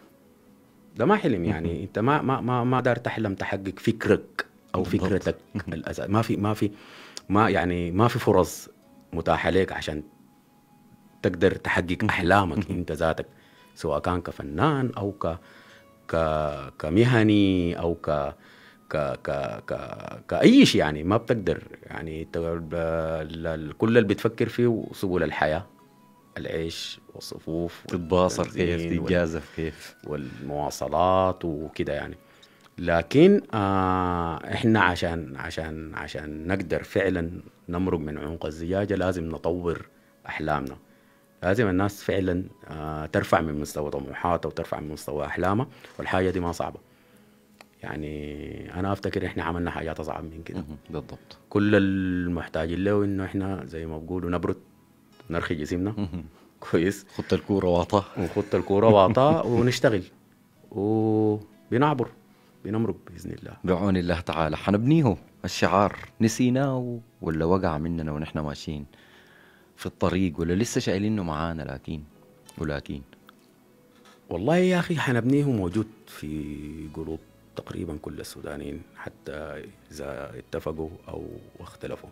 ده ما حلم. يعني أنت ما ما ما ما دار تحلم تحقق فكرك أو فكرتك. ما في ما في ما يعني ما في فرص متاحة لك عشان تقدر تحقق أحلامك أنت ذاتك، سواء كان كفنان أو ك ك كمهني أو ك ك ك ك كأي شيء. يعني ما بتقدر. يعني كل اللي بتفكر فيه سبل الحياة، العيش والصفوف، تتباصر كيف، تتجازف كيف، والمواصلات وكده يعني. لكن آه احنا عشان عشان عشان نقدر فعلا نمرق من عنق الزجاجة لازم نطور أحلامنا. لازم الناس فعلا آه ترفع من مستوى طموحاتها وترفع من مستوى أحلامها، والحاجة دي ما صعبة. يعني أنا أفتكر إحنا عملنا حاجات أصعب من كده. بالضبط. كل المحتاجين له إنه إحنا زي ما بقولوا نبرد، نرخي جسمنا كويس، خط الكورة واطا وخط الكورة واطا ونشتغل وبنعبر بنمرق بإذن الله بعون الله تعالى. حنبنيه الشعار نسيناه ولا وقع مننا ونحن ماشيين في الطريق، ولا لسه شايلينه معانا؟ لكن ولكن والله يا أخي حنبنيه موجود في قلوب تقريبا كل السودانيين، حتى إذا اتفقوا أو اختلفوا.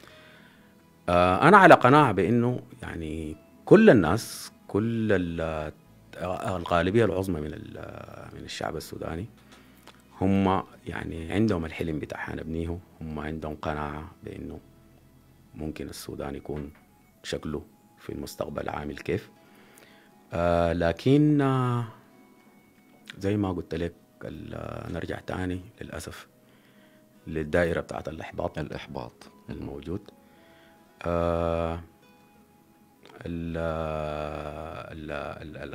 آه أنا على قناعة بأنه يعني كل الناس، كل الغالبية العظمى من من الشعب السوداني هم يعني عندهم الحلم بتاعها نبنيه. هم عندهم قناعة بأنه ممكن السودان يكون شكله في المستقبل عامل كيف. آه لكن آه زي ما قلت لك نرجع تاني للأسف للدائرة بتاعت الإحباط الإحباط الموجود. آه ال ال ال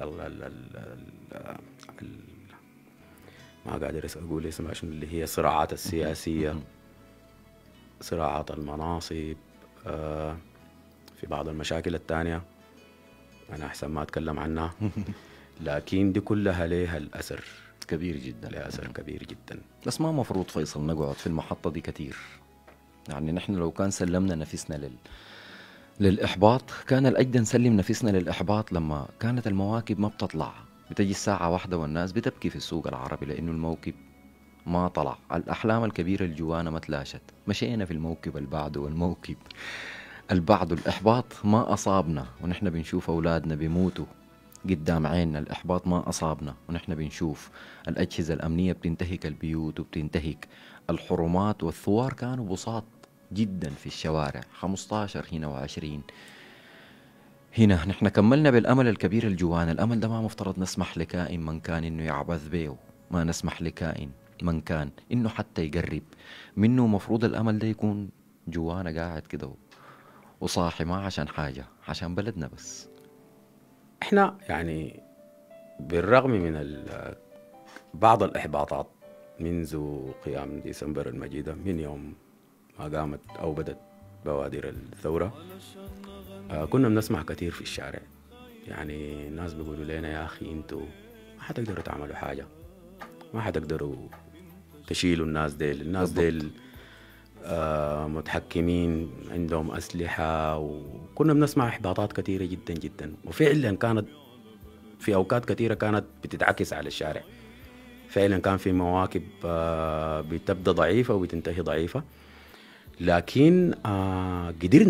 ال ما قادر أقول اسمها شنو، اللي هي الصراعات السياسية، صراعات المناصب، آه في بعض المشاكل التانية أنا أحسن ما أتكلم عنها. لكن دي كلها لها الأثر كبير جدا، لها أثر كبير جدا. بس ما مفروض فيصل نقعد في المحطة دي كتير. يعني نحن لو كان سلمنا نفسنا لل للإحباط كان الأجدى نسلم نفسنا للإحباط لما كانت المواكب ما بتطلع. بتجي الساعة واحدة والناس بتبكي في السوق العربي لأنه الموكب ما طلع. الأحلام الكبيرة الجوانا ما تلاشت. مشينا في الموكب البعد والموكب البعد. الإحباط ما أصابنا ونحن بنشوف أولادنا بيموتوا قدام عيننا. الإحباط ما أصابنا ونحن بنشوف الأجهزة الأمنية بتنتهك البيوت وبتنتهك الحرمات، والثوار كانوا بساط جدا في الشوارع. خمستاشر هنا وعشرين هنا. نحن كملنا بالأمل الكبير الجوان. الأمل ده ما مفترض نسمح لكائن من كان إنه يعبث بيه، ما نسمح لكائن من كان إنه حتى يقرب منه. مفروض الأمل ده يكون جوانا قاعد كده وصاحي، ما عشان حاجة، عشان بلدنا بس. احنا يعني بالرغم من بعض الإحباطات منذ قيام ديسمبر المجيدة، من يوم ما قامت أو بدت بوادر الثورة، آه كنا بنسمع كثير في الشارع. يعني الناس بيقولوا لنا يا أخي أنتوا ما حتقدروا تعملوا حاجة، ما حتقدروا تشيلوا الناس ديل. الناس ديل آه متحكمين، عندهم أسلحة. وكنا بنسمع إحباطات كثيرة جدا جدا، وفعلا كانت في أوقات كثيرة كانت بتتعكس على الشارع. فعلا كان في مواكب آه بتبدأ ضعيفة وبتنتهي ضعيفة. لكن آه قدرنا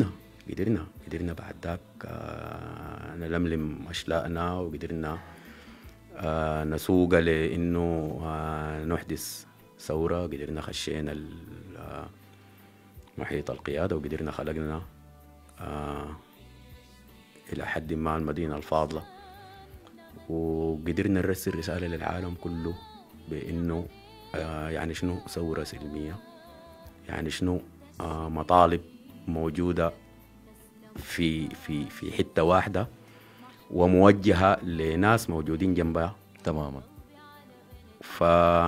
قدرنا قدرنا بعد ذاك آه نلملم أشلاءنا، وقدرنا آه نسوق لإنه آه نحدث ثورة. قدرنا خشينا محيط القيادة، وقدرنا خلقنا آه إلى حد ما المدينة الفاضلة، وقدرنا نرسل رسالة للعالم كله بإنه آه يعني شنو ثورة سلمية، يعني شنو آه مطالب موجودة في في في حتة واحدة وموجهة لناس موجودين جنبها تماما. ف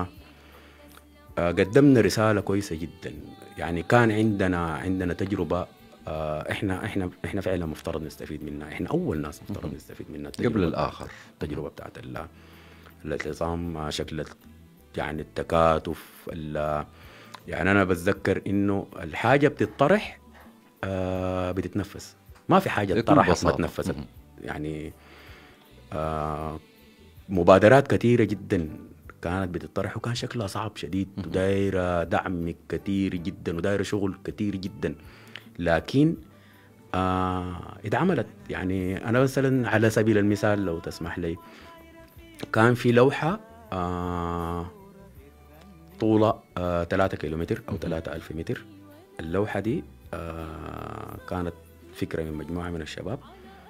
قدمنا رسالة كويسة جدا. يعني كان عندنا عندنا تجربة احنا احنا احنا فعلا مفترض نستفيد منها، احنا اول ناس مفترض نستفيد منها قبل الاخر. التجربة بتاعت الاعتصام شكلت يعني التكاتف. يعني انا بتذكر انه الحاجة بتطرح آه بتتنفس، ما في حاجة طرحت ما تنفست. يعني آه مبادرات كثيرة جدا كانت بتطرح وكان شكلها صعب شديد، ودايرة دعم كثير جدا ودايرة شغل كثير جدا، لكن آه اتعملت. يعني أنا مثلا على سبيل المثال لو تسمح لي، كان في لوحة آه طولها آه ثلاثة كيلومتر أو ثلاثة ألف متر. اللوحة دي آه كانت فكرة من مجموعة من الشباب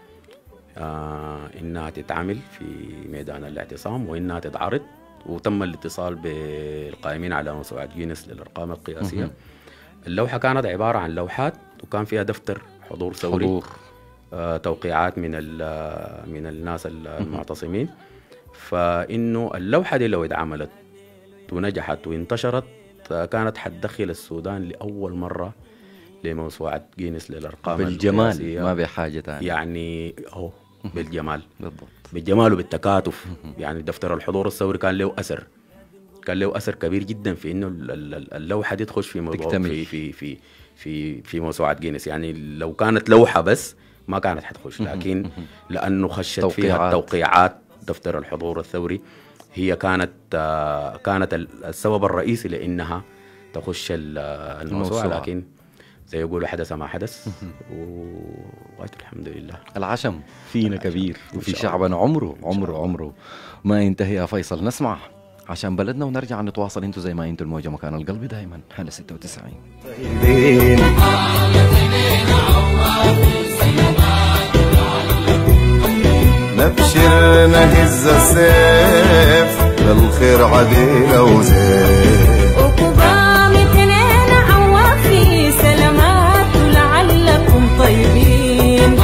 آه إنها تتعمل في ميدان الاعتصام وإنها تتعرض، وتم الاتصال بالقائمين على موسوعة جينيس للأرقام القياسية. اللوحة كانت عبارة عن لوحات، وكان فيها دفتر حضور ثوري، حضور. آه توقيعات من من الناس المعتصمين. فإنه اللوحة دي لو اتعملت ونجحت وانتشرت كانت حتدخل السودان لأول مرة لموسوعة جينيس للأرقام بالجمال القياسية. ما بحاجة تانية يعني أهو بالجمال بالضبط، بالجمال وبالتكاتف. يعني دفتر الحضور الثوري كان له أثر كان له أثر كبير جدا في إنه اللوحة دي تخش في موضوع في في في في في موسوعة جينيس. يعني لو كانت لوحة بس ما كانت حتخش، لكن لأنه خشت توقيعات. فيها التوقيعات دفتر الحضور الثوري، هي كانت آه كانت السبب الرئيسي لأنها تخش الموسوعة. لكن زي يقولوا حدث ما حدث، وغاية الحمد لله. العشم فينا كبير، وفي شعبنا عمره عمره عمره ما ينتهي. يا فيصل نسمع عشان بلدنا ونرجع نتواصل. انتوا زي ما انتوا الموجة مكان القلب دايما على ستة وتسعين. نبشر نهز السيف للخير عديل وزيف، وكبام اثنين عوافي سلامات ولعلكم طيبين.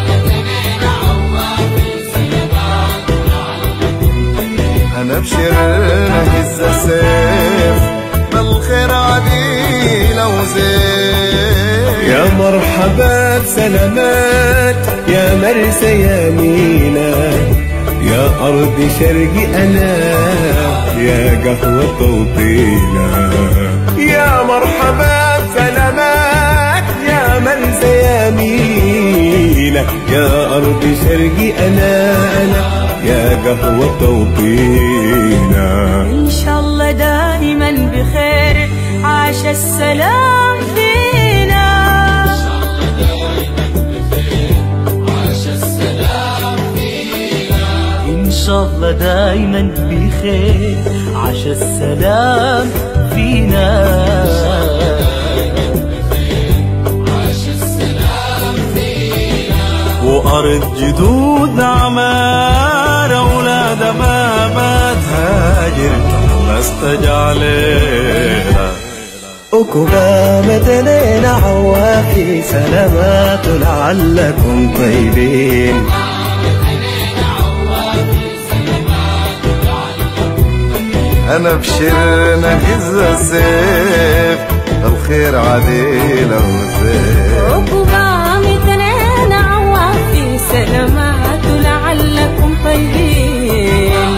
هنبشر نهز السيف للخير عديل وزيف. يا مرحبا بسلامات يا مرسى يا مينا، يا أرض شرقي أنا يا قهوة وطينا. يا مرحبا بسلامات يا مرسى يا مينا، يا أرض شرقي أنا أنا يا قهوة وطينا. إن شاء الله دائما بخير عاش السلام فينا. إن شاء الله دايما بخير عاش السلام فينا. وأرض جدود عمار أولاد ما ما تهاجر ما استجعلنا. وكبامة لينا عوافي سلامات لعلكم طيبين. أنا بشر نهز السيف الخير عديل وزيف. وكبام اثنين عوافي سلامات لعلكم طيبين.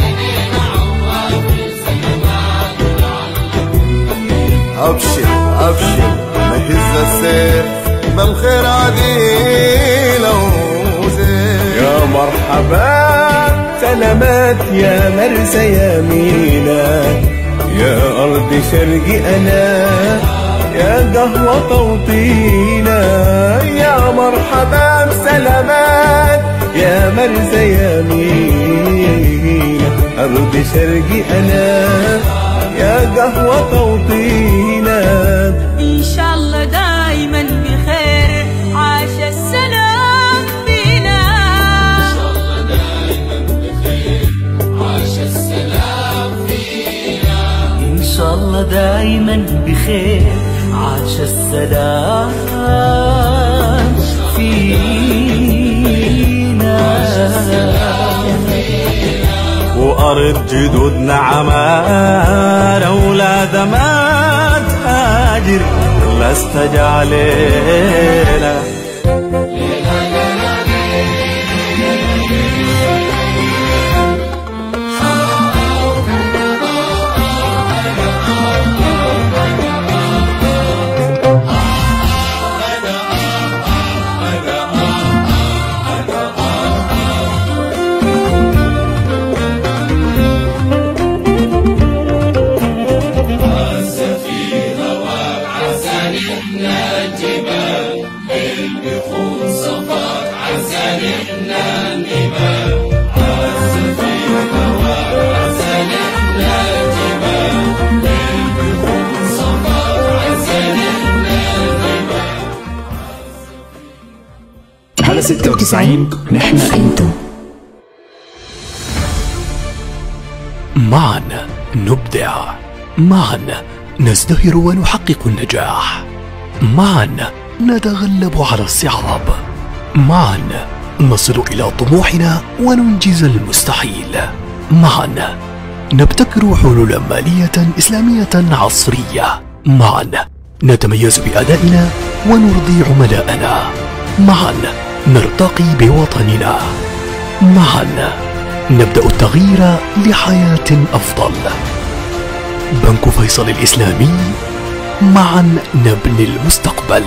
أبشر أبشر نهز السيف بالخير عديل وزيف. يا مرحبا سلامات يا مرسى يا مينا، يا أرض شرقي أنا يا قهوة توطينا، يا مرحبا سلامات، يا مرزا يمينة أرض شرقي أنا، يا قهوة توطينا. إن شاء الله دايما بخير عاش السلام فينا، إن شاء الله دايما بخير عاش السلام فينا، إن شاء الله دايما بخير عاش السلام فينا. وأرض جدودنا عمان أولاد ما تهاجر لا استجعلينا. على ستة وتسعين نحن انتم معا نبدع، معا نزدهر ونحقق النجاح، معا نتغلب على الصعاب، معا نصل إلى طموحنا وننجز المستحيل، معا نبتكر حلولا مالية إسلامية عصرية، معا نتميز بأدائنا ونرضي عملاءنا، معا نرتقي بوطننا، معا نبدأ التغيير لحياة أفضل. بنك فيصل الإسلامي، معا نبني المستقبل.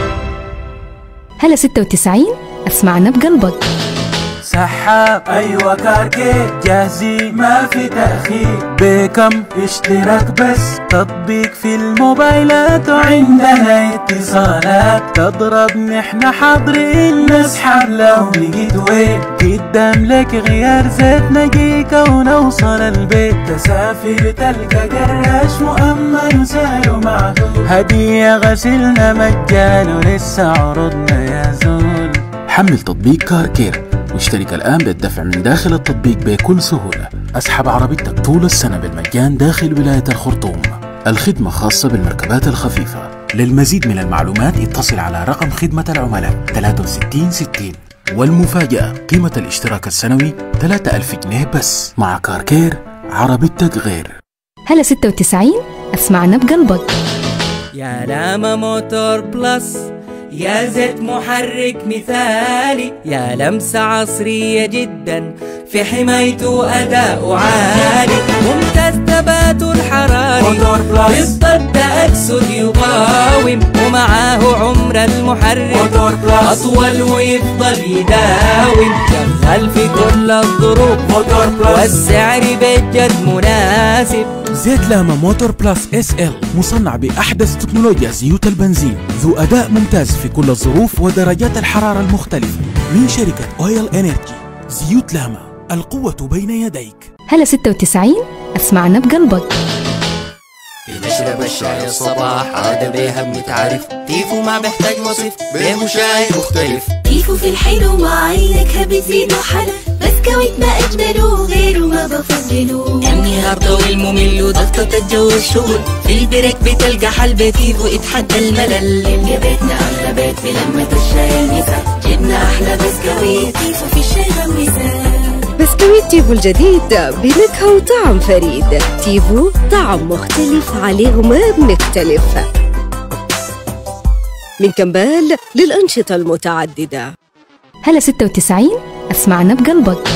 هلا ستة وتسعين اسمعنا بقلبك. سحاب ايوه كاركير جاهزين ما في تأخير، بكم اشتراك بس تطبيق في الموبايلات، وعندنا اتصالات تضرب نحن حاضرين، نسحب لو لقيت وين قدام لك غيار زيت نقيقة ونوصل البيت، تسافر تلقى قراش مؤمن وسعره معقول، هدية غسلنا مجان ولسه عروضنا يا زول. حمل تطبيق كاركير واشترك الآن بالدفع من داخل التطبيق بكل سهولة. أسحب عربيتك طول السنة بالمجان داخل ولاية الخرطوم. الخدمة خاصة بالمركبات الخفيفة. للمزيد من المعلومات اتصل على رقم خدمة العملاء ثلاثة وستين ستين. والمفاجأة قيمة الاشتراك السنوي ثلاثة آلاف جنيه بس. مع كاركير عربيتك غير. هلا ستة وتسعين اسمعنا بقلبك. يا لاما موتور بلس، يا زيت محرك مثالي، يا لمسة عصرية جدا في حمايته أداء عالي، ممتاز ثباته الحراري ضد تأكسد يقاوم، ومعاه عمر المحرك أطول ويفضل يداوم، شغال في كل الظروف والسعر بجد مناسب. زيت لاما موتور بلس اس ال مصنع بأحدث تكنولوجيا زيوت البنزين، ذو أداء ممتاز في كل الظروف ودرجات الحرارة المختلفة، من شركة اويل انرجي. زيوت لاما، القوة بين يديك. هلا ستة وتسعين اسمعنا بقلبك. بنشرب الشاي الصباح عادة بيها بنتعرف، تيفو ما بيحتاج وصف بيه شاي مختلف، تيفو في الحلو مع عينك بتزيد حلا، بسكويت ما أجمله غيره ما بفضله، النهار طويل ممل وضغطة الجو الشغل، في البريك بتلقى حل تيفو اتحدى الملل، يا بيتنا أحلى بيت بلمة الشاي المساء، جبنا أحلى بسكويت تيفو في الشاي والمساء. بسكويت تيفو الجديد بنكهة وطعم فريد، تيفو طعم مختلف عليه غمام مختلف. من كمبال للأنشطة المتعددة. هلا ستة وتسعين اسمعنا بقلبك.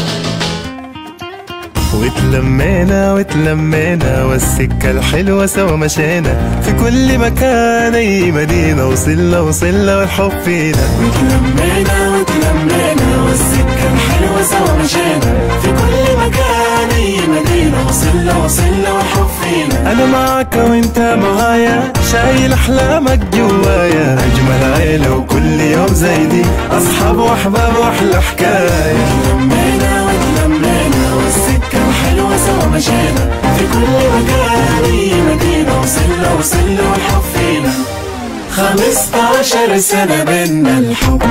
وتلمينا وتلمينا والسكة الحلوة سوا مشينا، في كل مكان أي مدينة وصلنا وصلنا والحب فينا. وتلمينا وتلمينا والسكة الحلوة حلوة سوا مشينا في كل مكان أي مدينة وصلنا وصلنا والحب فينا. أنا معاك وأنت معايا شايل أحلامك جوايا أجمل عيلة وكل يوم زي دي أصحاب وأحباب وأحلى حكاية. لمينا وتلمينا والسكة الحلوة سوا مشينا في كل مكان أي مدينة وصلنا وصلنا والحب فينا. خمستاشر سنة بينا الحب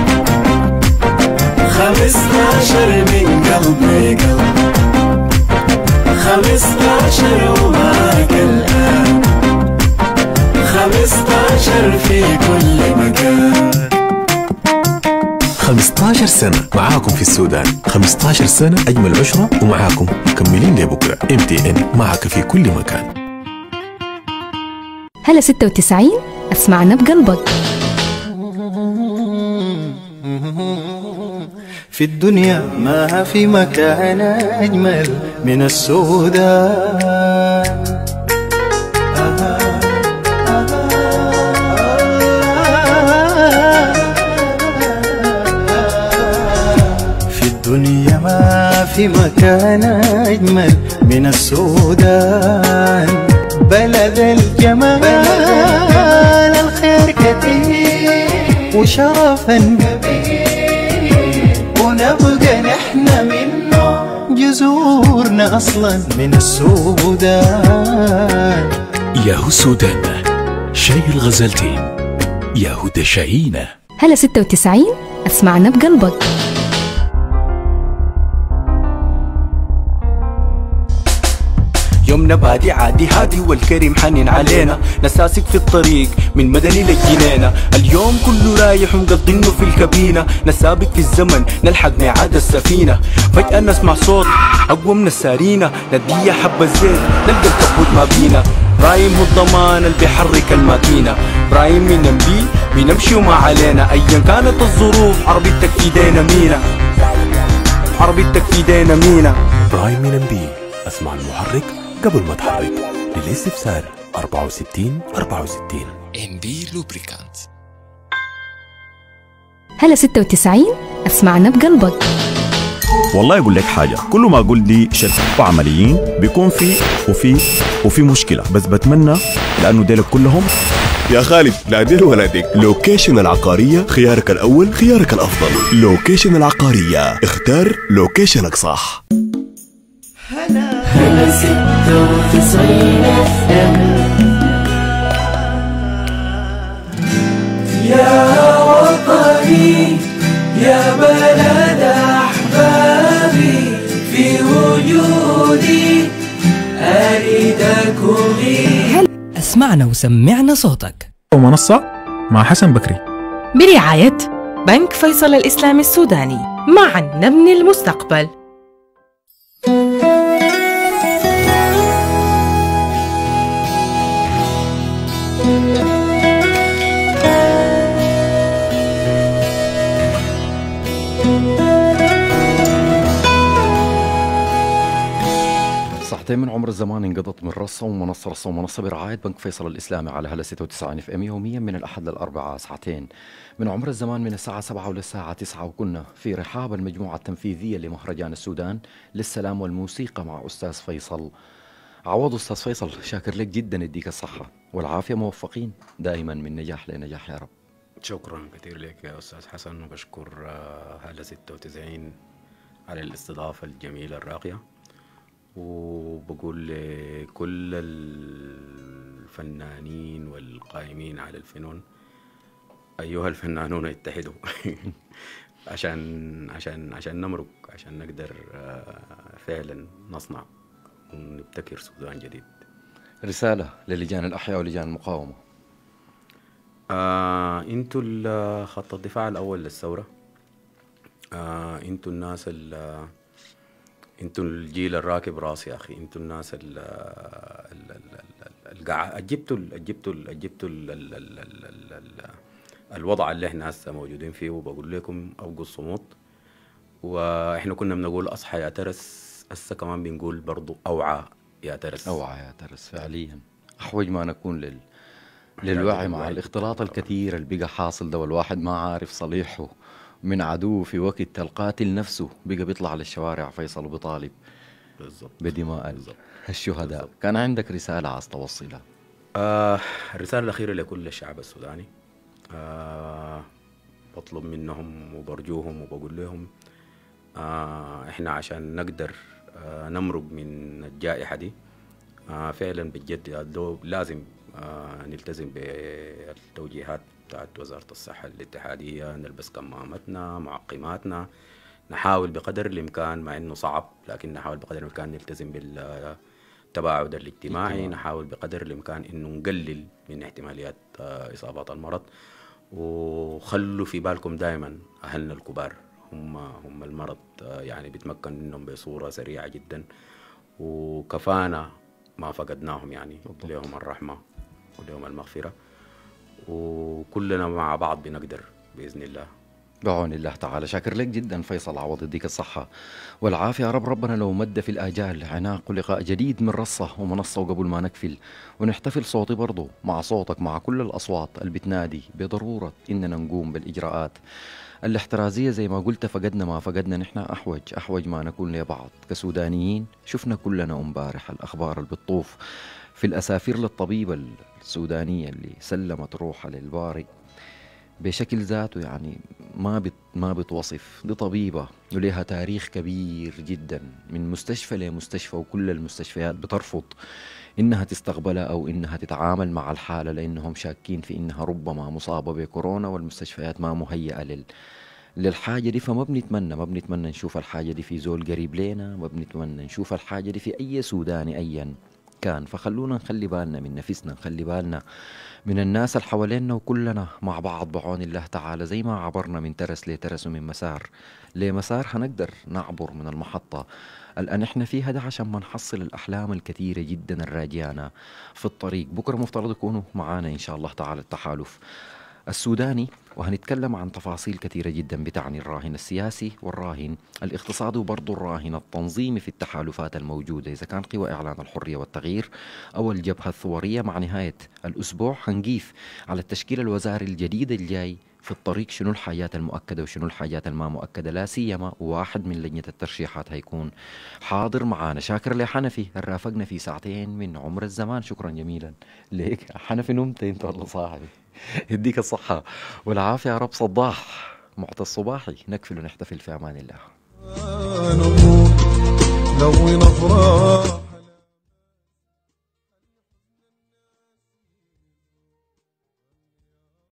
خمستاشر من قلب لقلب خمستاشر ومعاك الآن خمستاشر في كل مكان. خمستاشر سنة معاكم في السودان، خمستاشر سنة أجمل عشرة ومعاكم مكملين لبكرة. ام تي ان معك في كل مكان. هلا ستة وتسعين أسمعنا بقلبك. في الدنيا ما في مكان أجمل من السودان. في الدنيا ما في مكان أجمل من السودان. بلد الجمال الخير كتير وشرفا كبير ونبقى نحن منه جذورنا أصلا من السودان. ياهو السودان شاي الغزالتين ياهو شاهينة. هلا ستة وتسعين أسمعنا بقلبك. يومنا بادي عادي هادي والكريم حنين علينا نساسك في الطريق من مدني للجنينة. اليوم كله رايح ومقضينه في الكابينة نسابق في الزمن نلحق ميعاد السفينة. فجأة نسمع صوت أقوى من السارينة ندية حبة زيت نلقى الكبوت ما بينا. برايم هو الضمان اللي بيحرك الماكينة برايم من نمبي بنمشي وما علينا. أيا كانت الظروف عربيتك في ايدينا مينا عربيتك في ايدينا مينا. برايم من نمبي اسمع المحرك قبل ما تحرك. للاستفسار أربعة وستين أربعة وستين. ام بي لوبريكانت. هلا ستة وتسعين أسمعنا بقلبك. والله اقول لك حاجه، كل ما اقول لي شركه عمليين بيكون في وفي وفي مشكله، بس بتمنى لانه ديلك كلهم يا خالد لا دير ولا ديك. لوكيشن العقارية خيارك الأول خيارك الأفضل. لوكيشن العقارية اختار لوكيشنك صح. هلا ستة وتسعين اف ام. يا وطني يا بلد أحبابي في وجودي أريدك أغيب. اسمعنا وسمعنا صوتك. ومنصة مع حسن بكري برعاية بنك فيصل الإسلامي السوداني. معا نبني المستقبل. ساعتين من عمر الزمان انقضت من رصة ومنصة. رصة ومنصة برعاية بنك فيصل الإسلامي على هلا ستة وتسعين اف ام يوميا من الأحد للأربعاء. ساعتين من عمر الزمان من الساعة سبعة وللساعة تسعة، وكنا في رحاب المجموعة التنفيذية لمهرجان السودان للسلام والموسيقى مع أستاذ فيصل عوض. أستاذ فيصل شاكر لك جدا، يديك الصحة والعافية، موفقين دائما من نجاح لنجاح يا رب. شكرا كثير لك يا أستاذ حسن، وبشكر هلا ستة وتسعين على الاستضافة الجميلة الراقية، وبقول لكل الفنانين والقائمين على الفنون أيها الفنانون اتحدوا عشان عشان عشان نمرق، عشان نقدر فعلا نصنع ونبتكر سودان جديد. رسالة للجان الأحياء ولجان المقاومة. آه انتوا خط الدفاع الأول للثورة. آه انتوا الناس ال انتوا الجيل الراكب راس يا اخي. انتوا الناس ال ال جبتوا جبتوا جبتوا الوضع اللي احنا هسه موجودين فيه، وبقول لكم ابقوا الصمود. واحنا كنا بنقول اصحى يا ترس، هسه كمان بنقول برضو اوعى يا ترس. اوعى يا ترس فعليا. احوج ما نكون لل للوعي مع الاختلاط الكثير اللي بقى حاصل ده، والواحد ما عارف صليحه من عدو في وقت القاتل نفسه بقى بيطلع للشوارع فيصل وبيطالب بالضبط بدماء الشهداء. بالزبط. كان عندك رسالة عايز توصلها؟ آه الرسالة الأخيرة لكل الشعب السوداني، آه بطلب منهم وبرجوهم وبقول لهم آه احنا عشان نقدر آه نمرق من الجائحة دي آه فعلا بجد لازم آه نلتزم بالتوجيهات بتاعت وزارة الصحة الاتحادية، نلبس كمامتنا معقماتنا، نحاول بقدر الإمكان مع إنه صعب لكن نحاول بقدر الإمكان نلتزم بالتباعد الاجتماعي، نحاول بقدر الإمكان إنه نقلل من احتماليات آه إصابات المرض. وخلوا في بالكم دائما أهلنا الكبار هم هم المرض آه يعني بيتمكن منهم بصورة سريعة جدا، وكفانا ما فقدناهم يعني لهم الرحمة ولهم المغفرة، وكلنا مع بعض بنقدر بإذن الله بعون الله تعالى. شاكر لك جدا فيصل عوض، يديك الصحة والعافية يا رب. ربنا لو مد في الآجال عناق ولقاء جديد من رصة ومنصة، وقبل ما نكفل ونحتفل صوتي برضو مع صوتك مع كل الأصوات اللي بتنادي بضرورة إننا نقوم بالإجراءات الاحترازية زي ما قلت. فقدنا ما فقدنا نحن أحوج أحوج ما نكون لبعض كسودانيين. شفنا كلنا امبارح الأخبار اللي بتطوف في الأسافير للطبيبة السودانية اللي سلمت روحها للباري بشكل ذاته يعني ما بت ما بتوصف. دي طبيبة ولها تاريخ كبير جدا من مستشفى لمستشفى، وكل المستشفيات بترفض إنها تستقبلها أو إنها تتعامل مع الحالة لأنهم شاكين في إنها ربما مصابة بكورونا، والمستشفيات ما مهيئة لل للحاجة دي. فما بنتمنى ما بنتمنى نشوف الحاجة دي في زول قريب لنا، ما بنتمنى نشوف الحاجة دي في أي سوداني أيا كان. فخلونا نخلي بالنا من نفسنا، نخلي بالنا من الناس اللي حوالينا، وكلنا مع بعض بعون الله تعالى زي ما عبرنا من ترس لترس ومن مسار لمسار هنقدر نعبر من المحطة الآن احنا فيها ده عشان ما نحصل الأحلام الكثيرة جدا الراجعنا في الطريق. بكرة مفترض يكونوا معانا إن شاء الله تعالى التحالف السوداني، وهنتكلم عن تفاصيل كثيرة جدا بتعني الراهن السياسي والراهن الاقتصادي وبرضو الراهن التنظيمي في التحالفات الموجودة، إذا كان قوى إعلان الحرية والتغيير أو الجبهة الثورية. مع نهاية الأسبوع هنقيف على التشكيل الوزاري الجديد الجاي في الطريق، شنو الحاجات المؤكدة وشنو الحاجات الما مؤكدة، لا سيما واحد من لجنة الترشيحات هيكون حاضر معانا. شاكر لحنفي رافقنا في ساعتين من عمر الزمان، شكرا جميلا ليك حنفي. نمت انت والله صاحبي، يديك الصحة والعافية يا رب. صباح معطى الصباحي، نكفل ونحتفل في أمان الله.